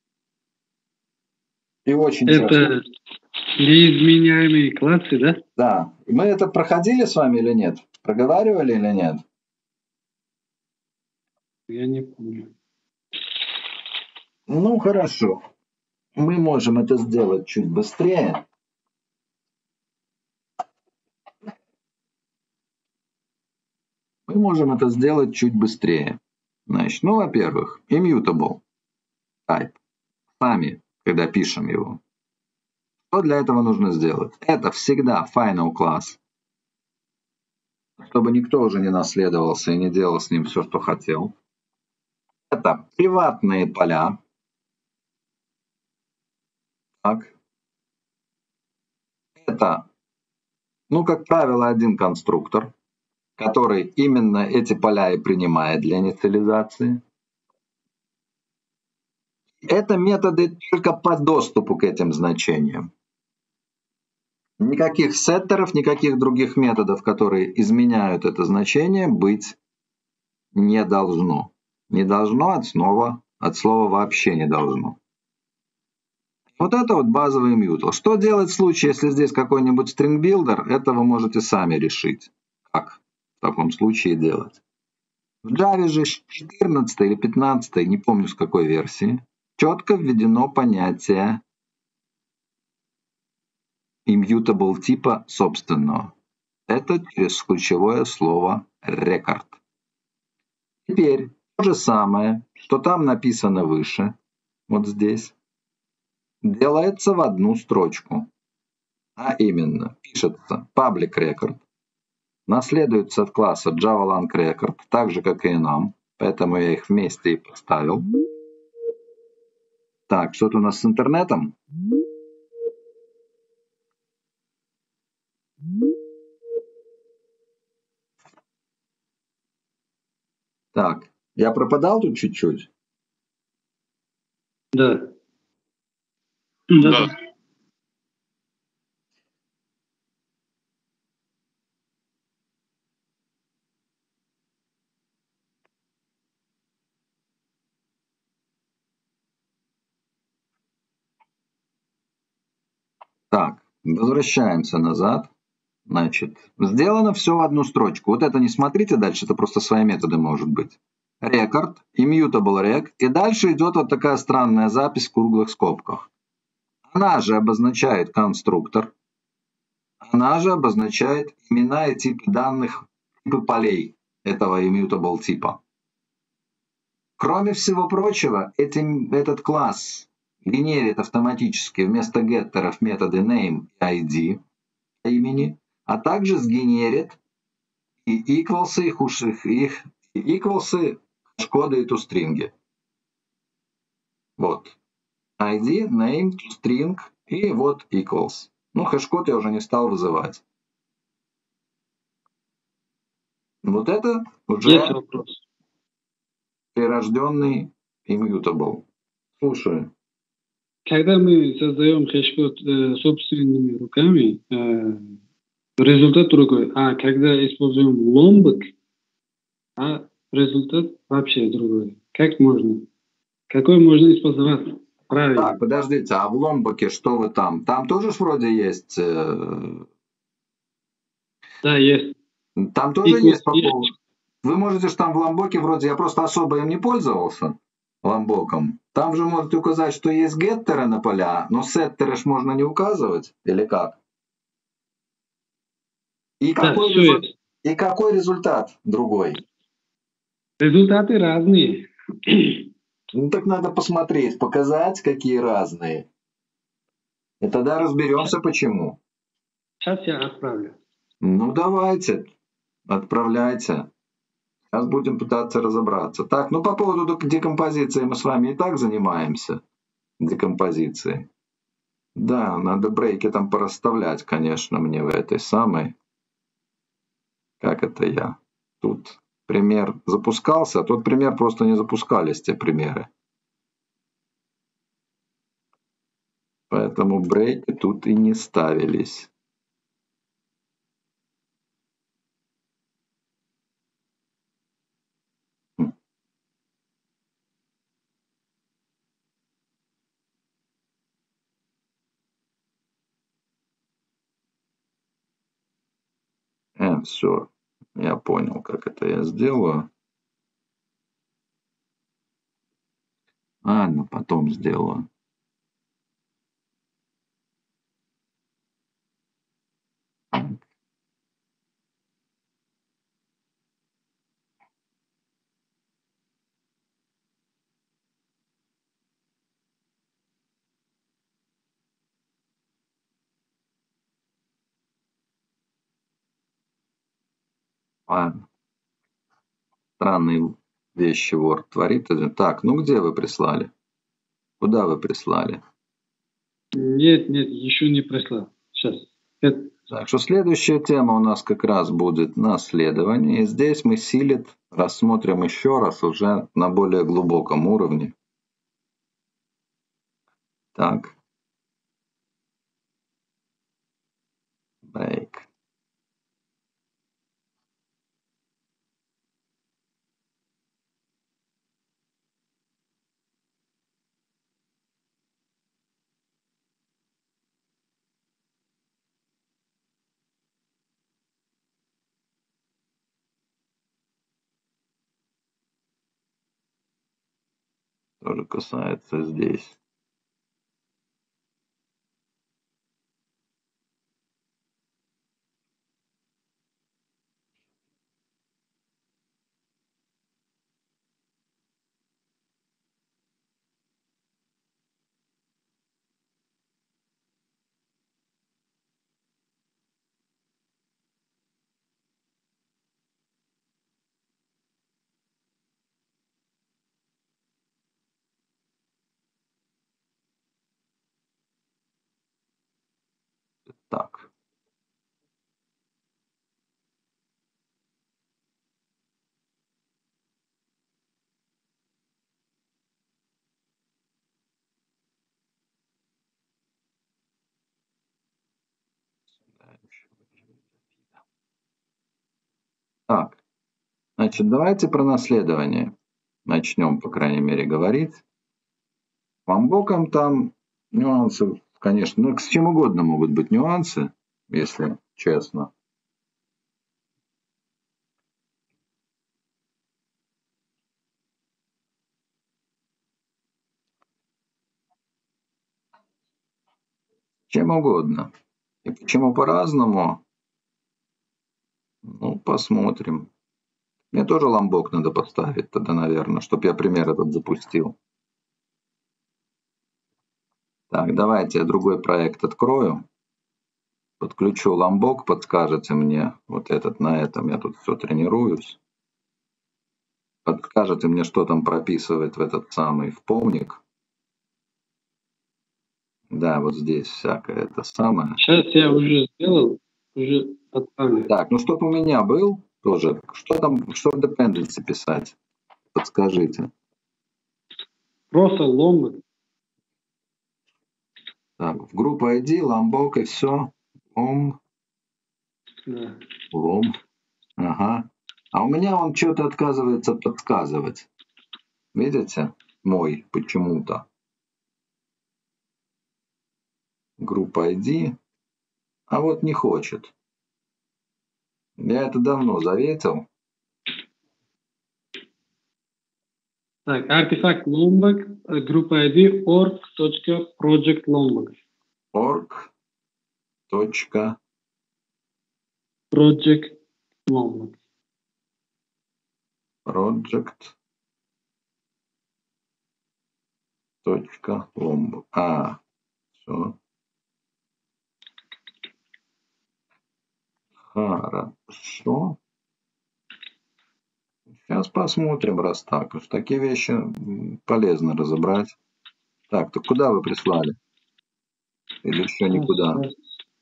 и очень Это часто... неизменяемые классы, да? Да. Мы это проходили с вами или нет? Проговаривали или нет? Я не помню. Ну, хорошо. Мы можем это сделать чуть быстрее. Мы можем это сделать чуть быстрее. Значит, ну, во-первых, immutable type. Сами, когда пишем его. Что для этого нужно сделать? Это всегда final class. Чтобы никто уже не наследовался и не делал с ним все, что хотел. Это приватные поля. Так. Это, ну, как правило, один конструктор, который именно эти поля и принимает для инициализации. Это методы только по доступу к этим значениям. Никаких сеттеров, никаких других методов, которые изменяют это значение, быть не должно. Не должно от слова, от слова вообще не должно. Вот это вот базовый immutable. Что делать в случае, если здесь какой-нибудь string builder? Это вы можете сами решить. Как в таком случае делать? В Java же четырнадцатой или пятнадцатой, не помню с какой версии, четко введено понятие immutable типа собственного. Это через ключевое слово record. Теперь то же самое, что там написано выше, вот здесь, делается в одну строчку. А именно, пишется public record, наследуется от класса JavaLang record, так же, как и enum, поэтому я их вместе и поставил. Так, что-то у нас с интернетом? Так, я пропадал тут чуть-чуть? Да. Да. Так, возвращаемся назад. Значит, сделано все в одну строчку. Вот это не смотрите дальше, это просто свои методы может быть. Record, immutable rec, и дальше идет вот такая странная запись в круглых скобках. Она же обозначает конструктор, она же обозначает имена и типы данных, типы полей этого immutable типа. Кроме всего прочего, этим, этот класс генерит автоматически вместо геттеров методы name и ай ди имени, а также сгенерит и equals'ы, их, их, их equals'ы, хэш-коды и toString. Вот. ай ди, name, toString и вот equals. Ну, хэш-код я уже не стал вызывать. Вот это уже Есть вопрос. прирожденный immutable. Слушаю. Когда мы создаем хэш-код э, собственными руками, э, результат другой. А когда используем ломбок, а результат вообще другой. Как можно? Какой можно использовать? Правильно. Так, подождите, а в ломбоке что вы там? Там тоже ж вроде есть... Э, Да, есть. там тоже Equals есть по есть. поводу... Вы можете же там в ломбоке вроде... Я просто особо им не пользовался, ломбоком. Там же можете указать, что есть геттеры на поля, но сеттеры ж можно не указывать. Или как? И Да, какой, всё резу- есть. и какой результат другой? Результаты разные. Ну так надо посмотреть, показать, какие разные. И тогда разберемся, почему. Сейчас я отправлю. Ну давайте, отправляйте. Сейчас будем пытаться разобраться. Так, ну по поводу декомпозиции мы с вами и так занимаемся. декомпозиции. Да, надо брейки там порасставлять, конечно, мне в этой самой. Как это я? Тут пример запускался, а тот пример просто не запускались, те примеры. Поэтому брейки тут и не ставились. Э, все, я понял, как это я сделаю. Ладно, потом сделаю. Ладно. Странные вещи Word творит. Так, ну где вы прислали? Куда вы прислали? Нет, нет, еще не прислал. Сейчас. Это... Так что следующая тема у нас как раз будет наследование. И здесь мы силит рассмотрим еще раз уже на более глубоком уровне. Так. Break. Тоже касается здесь. Так. Так. Значит, давайте про наследование начнем, по крайней мере, говорить. Ламбоком там нюансы, конечно, ну, с чем угодно могут быть нюансы, если честно. Чем угодно. И почему по-разному? Ну, посмотрим. Мне тоже ламбок надо поставить тогда, наверное, чтобы я пример этот запустил. Так, давайте я другой проект открою. Подключу ламбок, подскажете мне вот этот на этом. Я тут все тренируюсь. Подскажете мне, что там прописывать в этот самый в помник. Да, вот здесь всякое это самое. Сейчас я уже сделал, уже отправил. Так, ну чтобы у меня был тоже, что там, что в dependency писать? Подскажите. Просто ломбок. Так, в группу ай ди, ламбок и все. Лом. Да. Лом. Ага. А у меня он что-то отказывается подсказывать. Видите? Мой почему-то. Группа ай ди. А вот не хочет. Я это давно заметил. Так, артефакт ломбок, группа ай ди org.project lombok. org. Project lombok. Project. Точка ломбок. А, все. Хорошо. Сейчас посмотрим, раз так. Уж такие вещи полезно разобрать. Так, то куда вы прислали? Или еще никуда? Сейчас.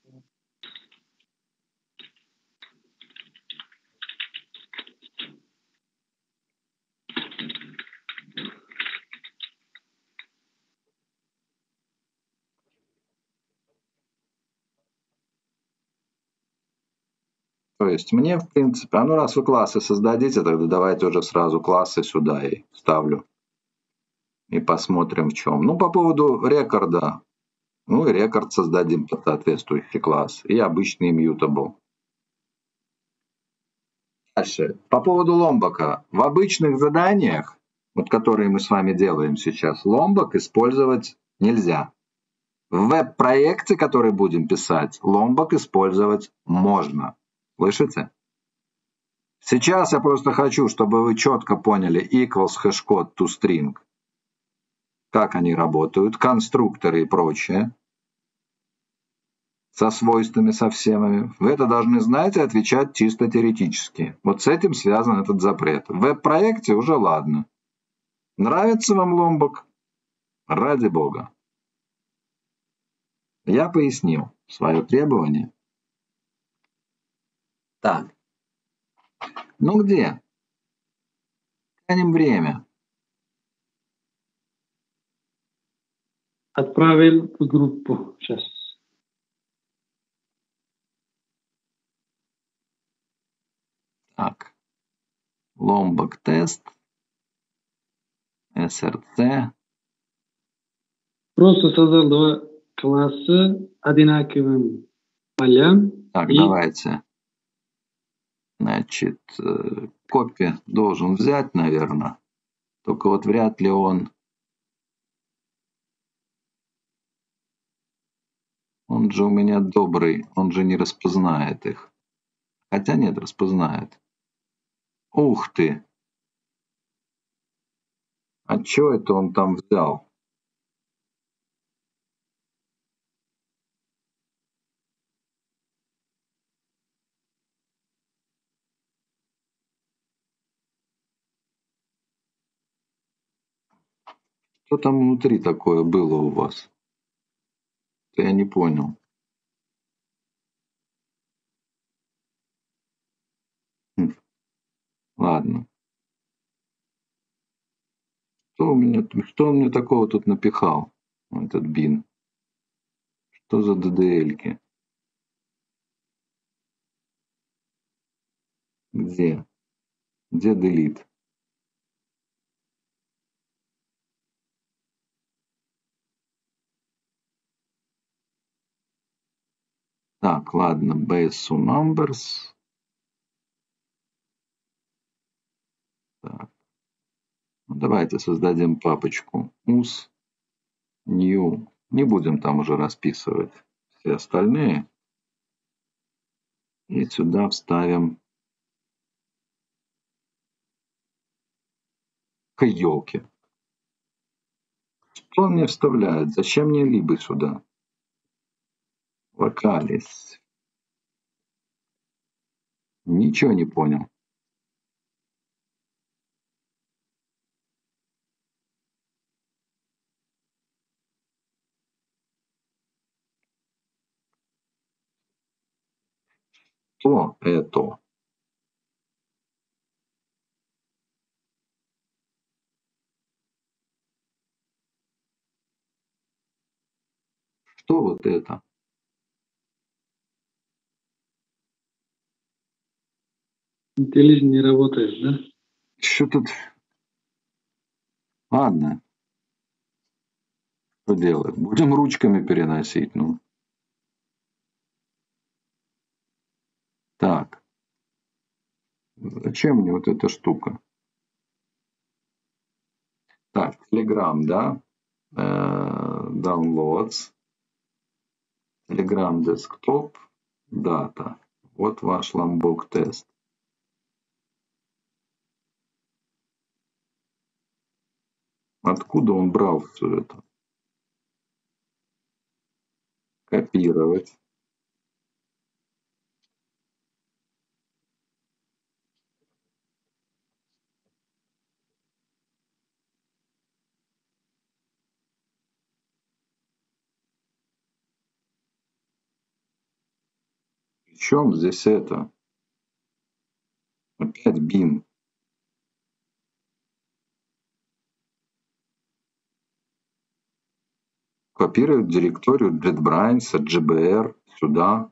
То есть мне, в принципе, а ну раз вы классы создадите, тогда давайте уже сразу классы сюда и ставлю. И посмотрим в чем. Ну, по поводу рекорда. Ну и рекорд создадим под соответствующий класс. И обычный mutable. Дальше. По поводу ломбока. В обычных заданиях, вот которые мы с вами делаем сейчас, ломбок использовать нельзя. В веб-проекте, который будем писать, ломбок использовать можно. Слышите? Сейчас я просто хочу, чтобы вы четко поняли equals hashcode toString, как они работают, конструкторы и прочее, со свойствами, со всеми. Вы это должны знать и отвечать чисто теоретически. Вот с этим связан этот запрет. В веб-проекте уже ладно. Нравится вам ломбок? Ради бога. Я пояснил свое требование. Так. Ну где? Тянем время. Отправил в группу. Сейчас. Так. Ломбок тест. эс эр си. Просто создал два класса одинаковым полям. Так, и давайте. Значит, копи должен взять, наверное. Только вот вряд ли он... Он же у меня добрый, он же не распознает их. Хотя нет, распознает. Ух ты! А чё это он там взял? Что там внутри такое было у вас? Я не понял. Хм. Ладно. Что, у меня, что он мне такого тут напихал? Этот бин. Что за ди ди эль-ки? Где? Где delete? Так, ладно. Base numbers. Так. Ну, давайте создадим папочку us new. Не будем там уже расписывать все остальные. И сюда вставим к елке. Что он мне вставляет? Зачем мне либо сюда? Локалис. Ничего не понял. Что это? Что вот это? IntelliJ не работает, да? Что тут? Ладно. Что делать? Будем ручками переносить. Ну. Так. Зачем мне вот эта штука? Так, Telegram, да? Downloads. Telegram Desktop. Дата. Вот ваш ломбок тест. Откуда он брал все это? Копировать. чем здесь это? Опять bin. Копировать директорию JetBrains, джи би ар сюда.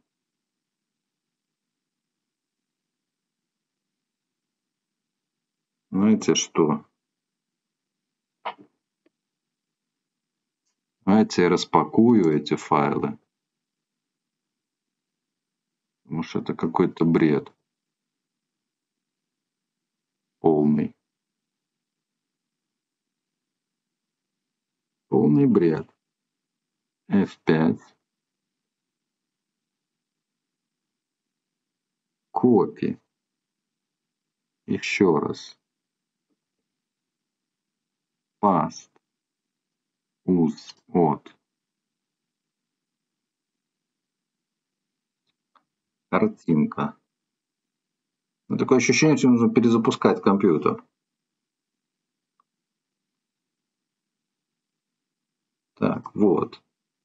Знаете что? Давайте я распакую эти файлы. Потому что это какой-то бред. Полный. Полный бред. эф пять. Копи. Еще раз. Паст. Уз. Вот. Картинка. Ну, такое ощущение, что нужно перезапускать компьютер. Так, вот.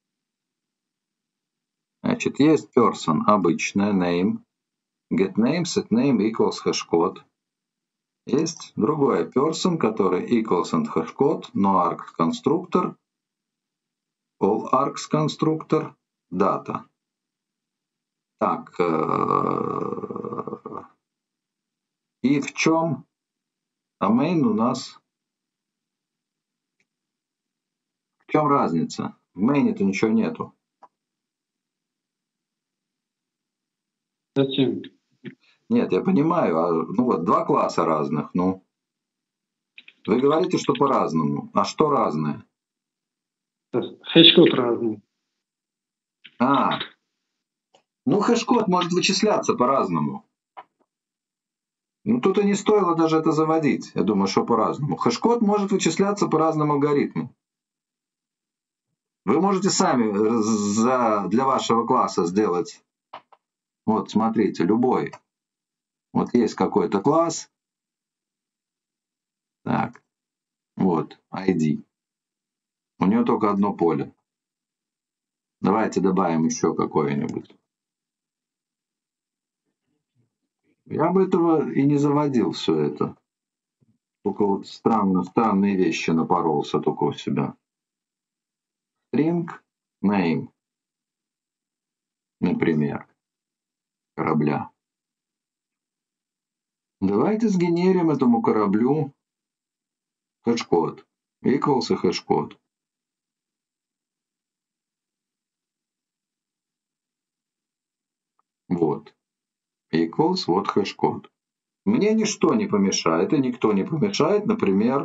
Значит, есть person обычная, name. Get name, set name equals hashcode. Есть другой person, который equals and hashcode, no args constructor, all args constructor, data. Так. И в чем? А main у нас... В чем разница? В main-то ничего нету. Зачем? Нет, я понимаю. А, ну вот, два класса разных. Ну, вы говорите, что по-разному. А что разное? Хэшкод разный. А, ну хэшкод может вычисляться по-разному. Ну тут и не стоило даже это заводить. Я думаю, что по-разному. Хэшкод может вычисляться по разным алгоритмам. Вы можете сами за, для вашего класса сделать. Вот, смотрите, любой. Вот есть какой-то класс. Так, вот, ай ди. У нее только одно поле. Давайте добавим еще какое-нибудь. Я бы этого и не заводил все это. Только вот странно, странные вещи напоролся только у себя. String name, например, корабля. Давайте сгенерим этому кораблю хэшкод. Equals и хэшкод. Вот. Equals, вот хэшкод. Мне ничто не помешает, и никто не помешает, например,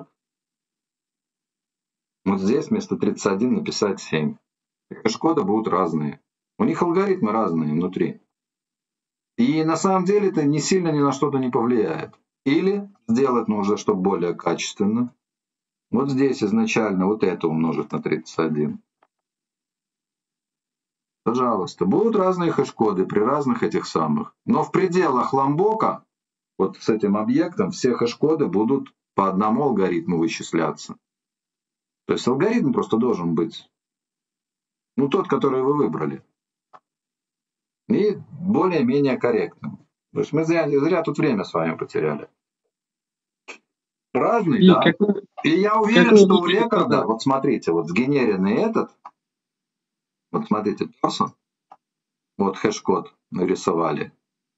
вот здесь вместо тридцать один написать семь. Хэшкоды будут разные. У них алгоритмы разные внутри. И на самом деле это не сильно ни на что-то не повлияет. Или сделать нужно, чтобы более качественно. Вот здесь изначально вот это умножить на тридцать один. Пожалуйста, будут разные хэшкоды при разных этих самых. Но в пределах ламбока, вот с этим объектом, все хэшкоды будут по одному алгоритму вычисляться. То есть алгоритм просто должен быть, ну, тот, который вы выбрали. И более-менее корректным. То есть мы зря, зря тут время с вами потеряли. Разный, И да. какой, И я уверен, какой что у лучше рекорда, подать? вот смотрите, вот сгенеренный этот, вот смотрите, person, вот хэшкод нарисовали.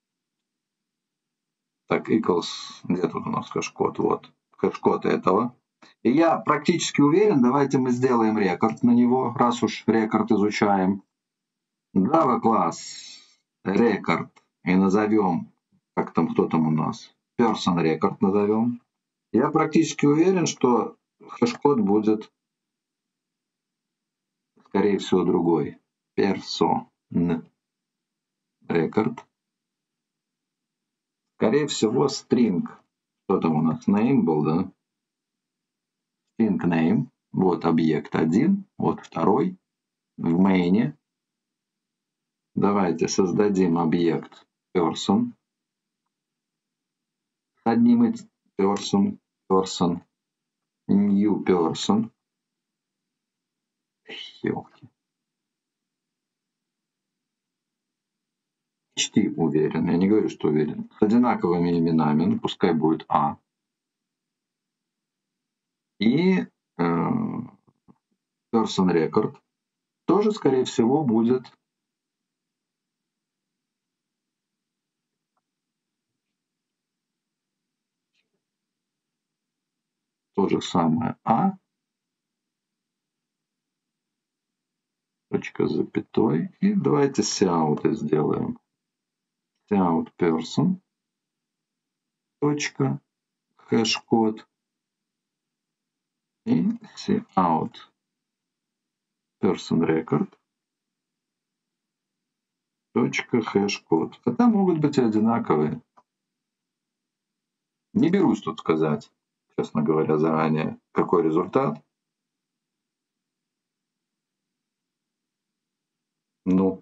Так, equals, где тут у нас хэшкод? Вот, хэшкод этого. И я практически уверен, давайте мы сделаем рекорд на него, раз уж рекорд изучаем. Java класс рекорд и назовем, как там, кто там у нас, person рекорд назовем. Я практически уверен, что хэшкод будет, скорее всего, другой. Person рекорд. Скорее всего, string. Что там у нас? Name был, да? String name. Вот объект один. Вот второй. В main. Давайте создадим объект person. Одним из person. Person. New person. Ёлки. почти уверен, я не говорю, что уверен, с одинаковыми именами, ну пускай будет А. И э, person record тоже, скорее всего, будет то же самое А, точка запятой, и давайте cout сделаем. Cout person, точка, хэш-код, и cout person record, точка, хэш-код. Хотя могут быть и одинаковые. Не берусь тут сказать, честно говоря, заранее, какой результат. Ну,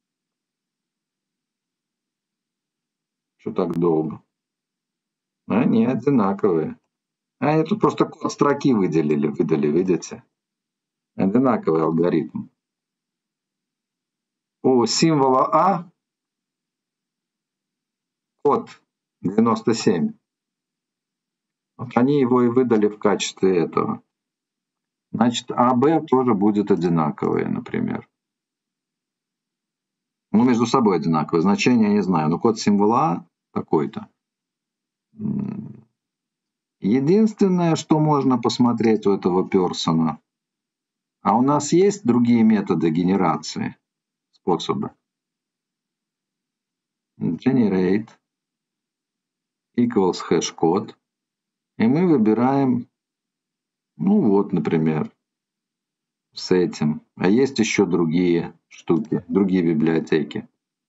что так долго? Они одинаковые. Они тут просто код строки выделили, выдали, видите? Одинаковый алгоритм. У символа А код девяносто семь. Вот они его и выдали в качестве этого. Значит, АБ тоже будет одинаковые, например. Ну, между собой одинаковые. Значения я не знаю, но код символа А такой-то. Единственное, что можно посмотреть у этого персона, а у нас есть другие методы генерации, способы. Generate equals hash-код. И мы выбираем, ну вот, например, с этим. А есть еще другие штуки, другие библиотеки.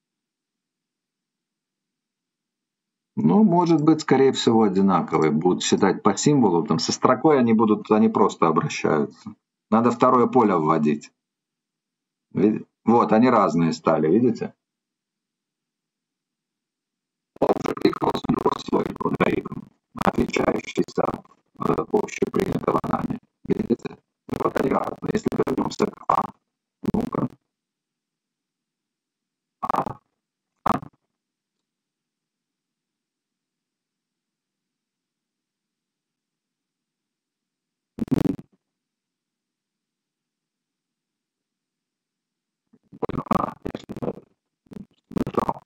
Ну, может быть, скорее всего, одинаковые. Будут считать по символу. Там со строкой они будут, они просто обращаются. Надо второе поле вводить. Вот, они разные стали, видите? Свой алгоритм, отличающийся от общепринятого нами. Видите? Вот они разные. Если вернемся к А, ну-ка. А, А. А, если нажал.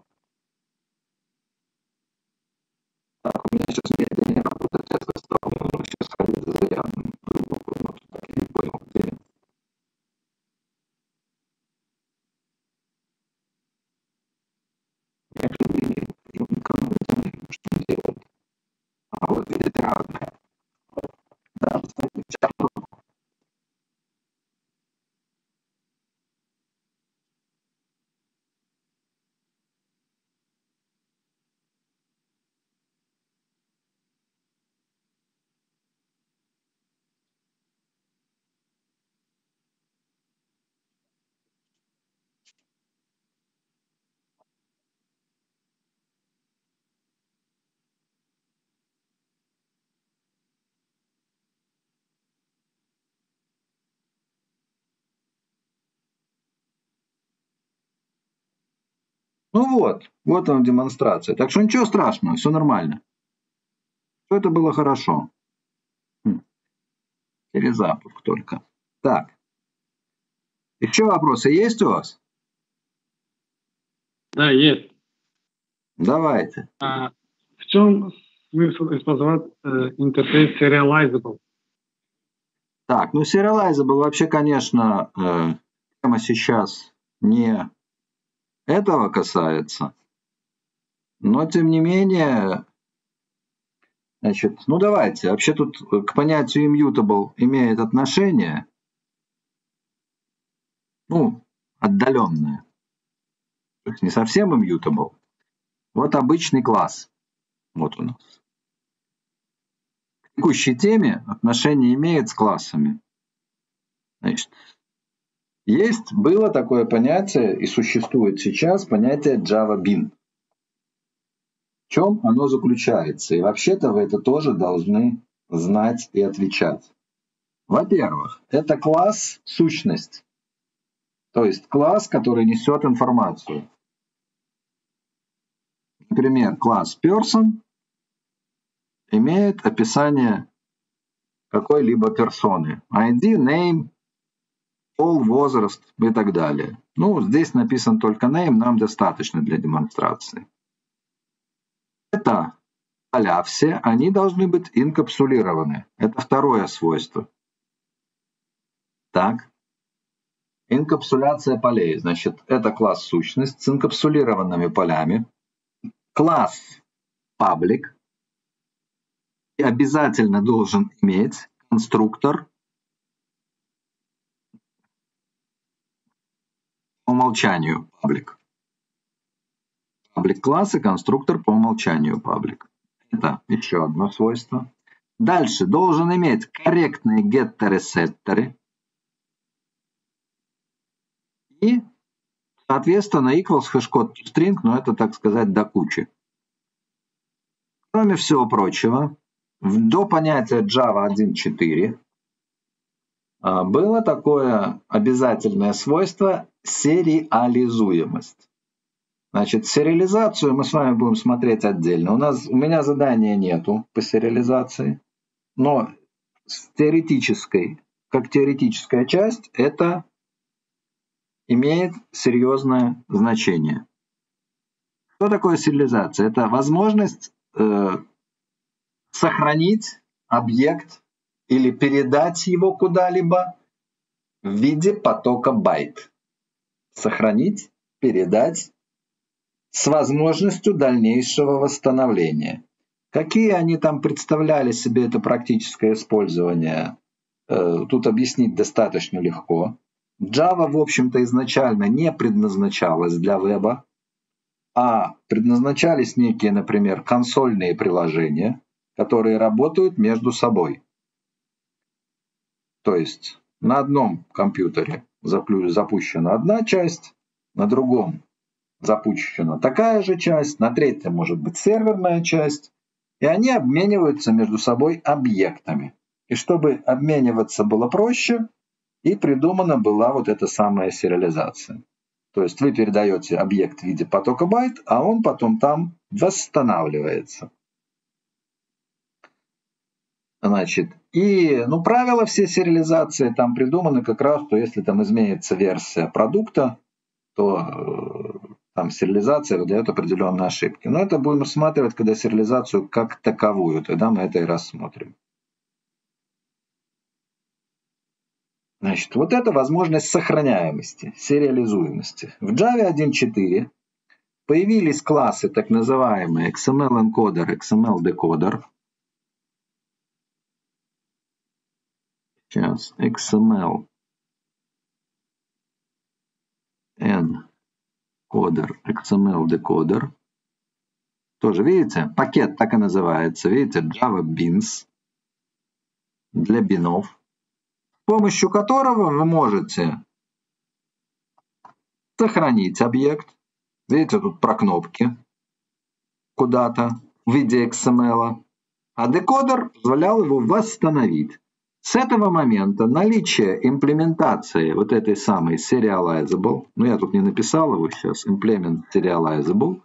Так, у меня сейчас медленнее работает это стало. Ну, сейчас ходить за явным глубоко, но так и не понял, где. Я же никому не знаю, что он делает. А вот видите, разное. Да, кстати, сейчас. Ну вот, вот вам демонстрация. Так что ничего страшного, все нормально. Все это было хорошо. Хм. Перезапуск только. Так. Еще вопросы есть у вас? Да, есть. Давайте. А в чем смысл использовать э, интерфейс Serializable? Так, ну Serializable вообще, конечно, э, тема сейчас не этого касается, но тем не менее, значит, ну давайте, вообще тут к понятию immutable имеет отношение, ну, отдаленное, то есть не совсем immutable, вот обычный класс, вот у нас. К текущей теме отношение имеет с классами. Значит, есть, было такое понятие и существует сейчас понятие JavaBean. В чем оно заключается? И вообще-то вы это тоже должны знать и отвечать. Во-первых, это класс сущность. То есть класс, который несет информацию. например, класс person имеет описание какой-либо персоны. ай ди, name, пол, возраст и так далее. Ну, здесь написан только name, нам достаточно для демонстрации. Это поля все, они должны быть инкапсулированы. Это второе свойство. Так. Инкапсуляция полей. Значит, это класс сущность с инкапсулированными полями. Класс public. И обязательно должен иметь конструктор по умолчанию public. Public класс и конструктор по умолчанию public. Это еще одно свойство. Дальше должен иметь корректные геттеры-сеттеры. И, соответственно, equals хэшкод toString, но это, так сказать, до кучи. Кроме всего прочего, до понятия Java один точка четыре было такое обязательное свойство сериализуемость. Значит, сериализацию мы с вами будем смотреть отдельно. У нас, у меня задания нету по сериализации, но с теоретической, как теоретическая часть, это имеет серьезное значение. Что такое сериализация? Это возможность э, сохранить объект или передать его куда-либо в виде потока байт. Сохранить, передать с возможностью дальнейшего восстановления. Какие они там представляли себе это практическое использование, э, тут объяснить достаточно легко. Java, в общем-то, изначально не предназначалась для веба, а предназначались некие, например, консольные приложения, которые работают между собой. То есть на одном компьютере запущена одна часть, на другом запущена такая же часть, на третьем может быть серверная часть, и они обмениваются между собой объектами. И чтобы обмениваться было проще, и придумана была вот эта самая сериализация. То есть вы передаете объект в виде потока байт, а он потом там восстанавливается. Значит, и ну, правила все сериализации там придуманы как раз, что если там изменится версия продукта, то э, там сериализация выдает определенные ошибки. Но это будем рассматривать, когда сериализацию как таковую, тогда мы это и рассмотрим. Значит, вот это возможность сохраняемости, сериализуемости. В Java один точка четыре появились классы, так называемые икс эм эл-энкодер, икс эм эл-декодер. Сейчас, икс эм эл-энкодер, икс эм эл-декодер. Тоже, видите, пакет так и называется. Видите, Java Beans для бинов, с помощью которого вы можете сохранить объект. Видите, тут про кнопки куда-то в виде икс эм эл. А декодер позволял его восстановить. С этого момента наличие имплементации вот этой самой serializable, ну я тут не написал его сейчас, implement serializable,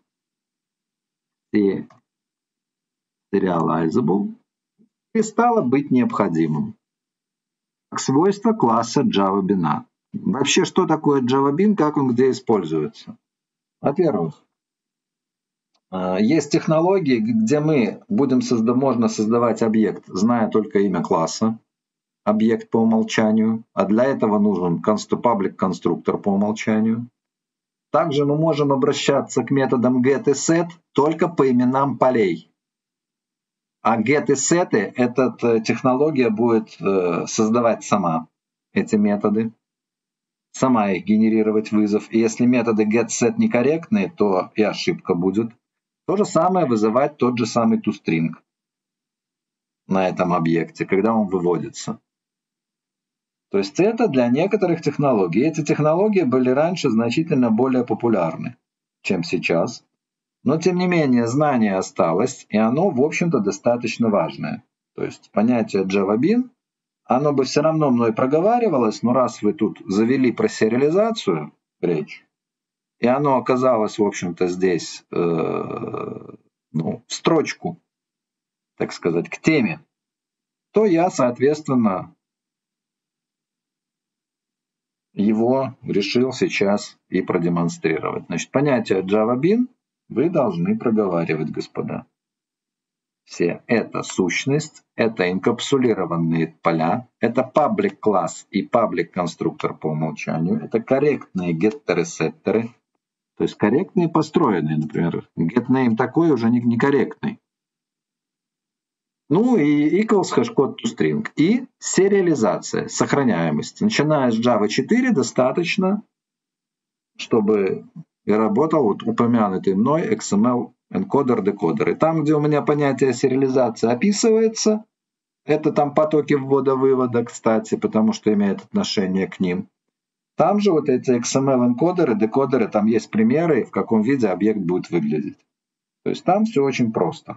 и serializable перестало быть необходимым. Как свойство класса JavaBean. Вообще, что такое JavaBean, как он где используется? Во-первых, есть технологии, где мы будем создавать, можно создавать объект, зная только имя класса, объект по умолчанию, а для этого нужен public конструктор по умолчанию. Также мы можем обращаться к методам get и set только по именам полей. А get и set эта технология будет создавать сама эти методы, сама их генерировать вызов. И если методы get set некорректные, то и ошибка будет. То же самое вызывать тот же самый toString на этом объекте, когда он выводится. То есть это для некоторых технологий. Эти технологии были раньше значительно более популярны, чем сейчас. Но, тем не менее, знание осталось, и оно, в общем-то, достаточно важное. То есть понятие JavaBean, оно бы все равно мной проговаривалось, но раз вы тут завели про сериализацию речь, и оно оказалось, в общем-то, здесь, э, ну, в строчку, так сказать, к теме, то я, соответственно, его решил сейчас и продемонстрировать. Значит, понятие JavaBean вы должны проговаривать, господа. Все. Это сущность, это инкапсулированные поля, это public класс и public конструктор по умолчанию, это корректные геттеры-сеттеры, то есть корректные построенные, например, getName такой уже некорректный. Ну и equals hashcode to string. И сериализация, сохраняемость. Начиная с джава четыре достаточно, чтобы и работал вот упомянутый мной икс эм эл энкодер-декодер. И там, где у меня понятие сериализации описывается, это там потоки ввода-вывода, кстати, потому что имеет отношение к ним. Там же вот эти икс эм эл-энкодеры, декодеры, там есть примеры, в каком виде объект будет выглядеть. То есть там все очень просто.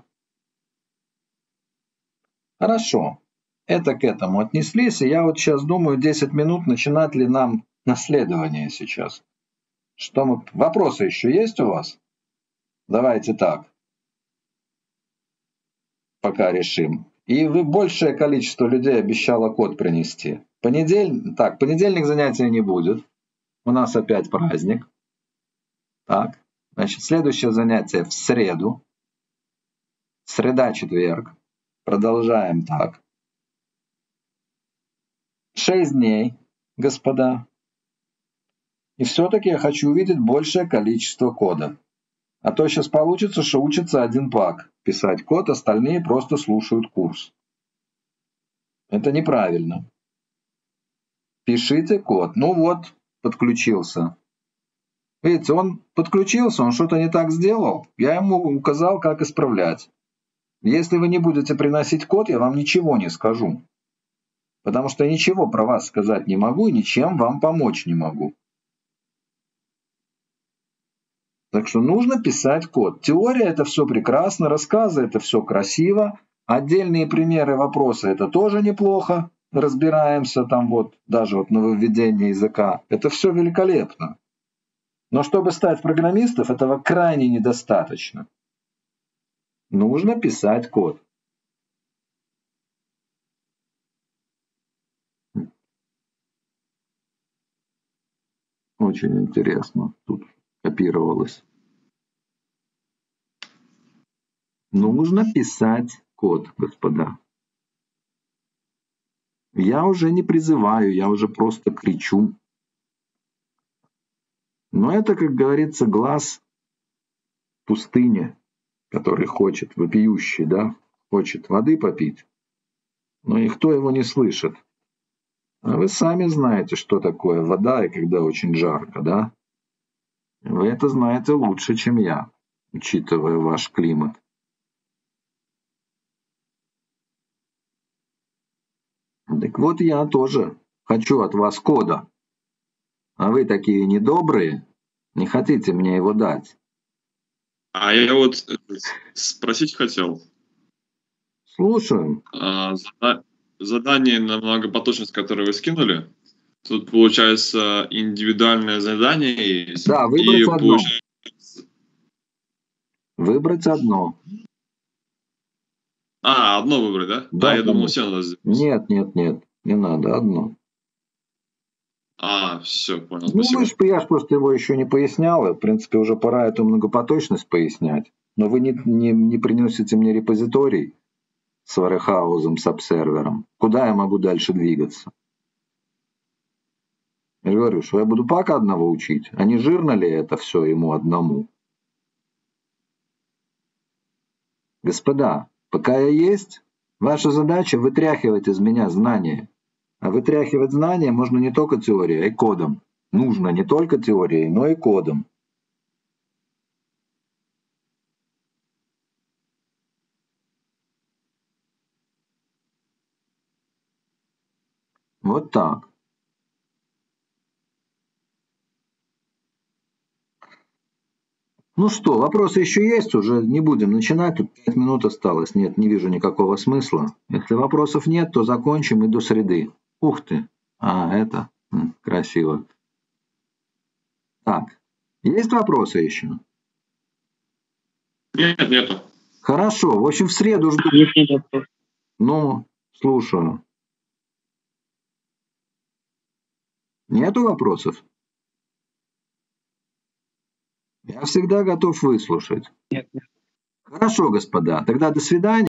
Хорошо. Это к этому отнеслись, и я вот сейчас думаю, десять минут, начинать ли нам наследование сейчас. Что мы... Вопросы еще есть у вас? Давайте так. Пока решим. И вы большее количество людей обещало код принести. Понедельник, так, понедельник занятия не будет. У нас опять праздник. Так, значит, следующее занятие в среду. Среда-четверг. Продолжаем так. Шесть дней, господа. И все-таки я хочу увидеть большее количество кода. А то сейчас получится, что учится один пак писать код, остальные просто слушают курс. Это неправильно. Пишите код. Ну вот, подключился. Видите, он подключился, он что-то не так сделал. Я ему указал, как исправлять. Если вы не будете приносить код, я вам ничего не скажу. Потому что ничего про вас сказать не могу и ничем вам помочь не могу. Так что нужно писать код. Теория — это все прекрасно, рассказы — это все красиво, отдельные примеры, вопросы — это тоже неплохо. Разбираемся там вот, даже вот нововведение языка. Это все великолепно. Но чтобы стать программистом, этого крайне недостаточно. Нужно писать код. Очень интересно. Тут копировалось. Нужно писать код, господа. Я уже не призываю, я уже просто кричу. Но это, как говорится, глаз пустыни, который хочет, вопиющий, да, хочет воды попить, но никто его не слышит. А вы сами знаете, что такое вода и когда очень жарко, да? Вы это знаете лучше, чем я, учитывая ваш климат. Так вот, я тоже хочу от вас кода. А вы такие недобрые, не хотите мне его дать. А я вот спросить хотел. Слушаем. А, зада- задание на многопоточность, которое вы скинули, тут получается индивидуальное задание есть. Да, выбрать и одно. получается... Выбрать одно. А, одно выбрать, да? Да, а я думал, конечно. все надо сделать. Нет, нет, нет, не надо, одно. А, все, понял, Ну, спасибо. вы ж- я же просто его еще не пояснял, и, в принципе, уже пора эту многопоточность пояснять. Но вы не, не, не приносите мне репозиторий с варехаузом, с обсервером. Куда я могу дальше двигаться? Я же говорю, что я буду пака одного учить. А не жирно ли это все ему одному? Господа, пока я есть, ваша задача вытряхивать из меня знания. А вытряхивать знания можно не только теорией, а и кодом. Нужно не только теорией, но и кодом. Вот так. Ну что, вопросы еще есть? Уже не будем начинать. Тут пять минут осталось. Нет, не вижу никакого смысла. Если вопросов нет, то закончим и до среды. Ух ты. А, это м, красиво. Так. Есть вопросы еще? Нет, нету. Хорошо. В общем, в среду жду. Есть нет вопросов. Ну, слушаю. Нету вопросов? Я всегда готов выслушать. Нет, нет. Хорошо, господа. Тогда до свидания.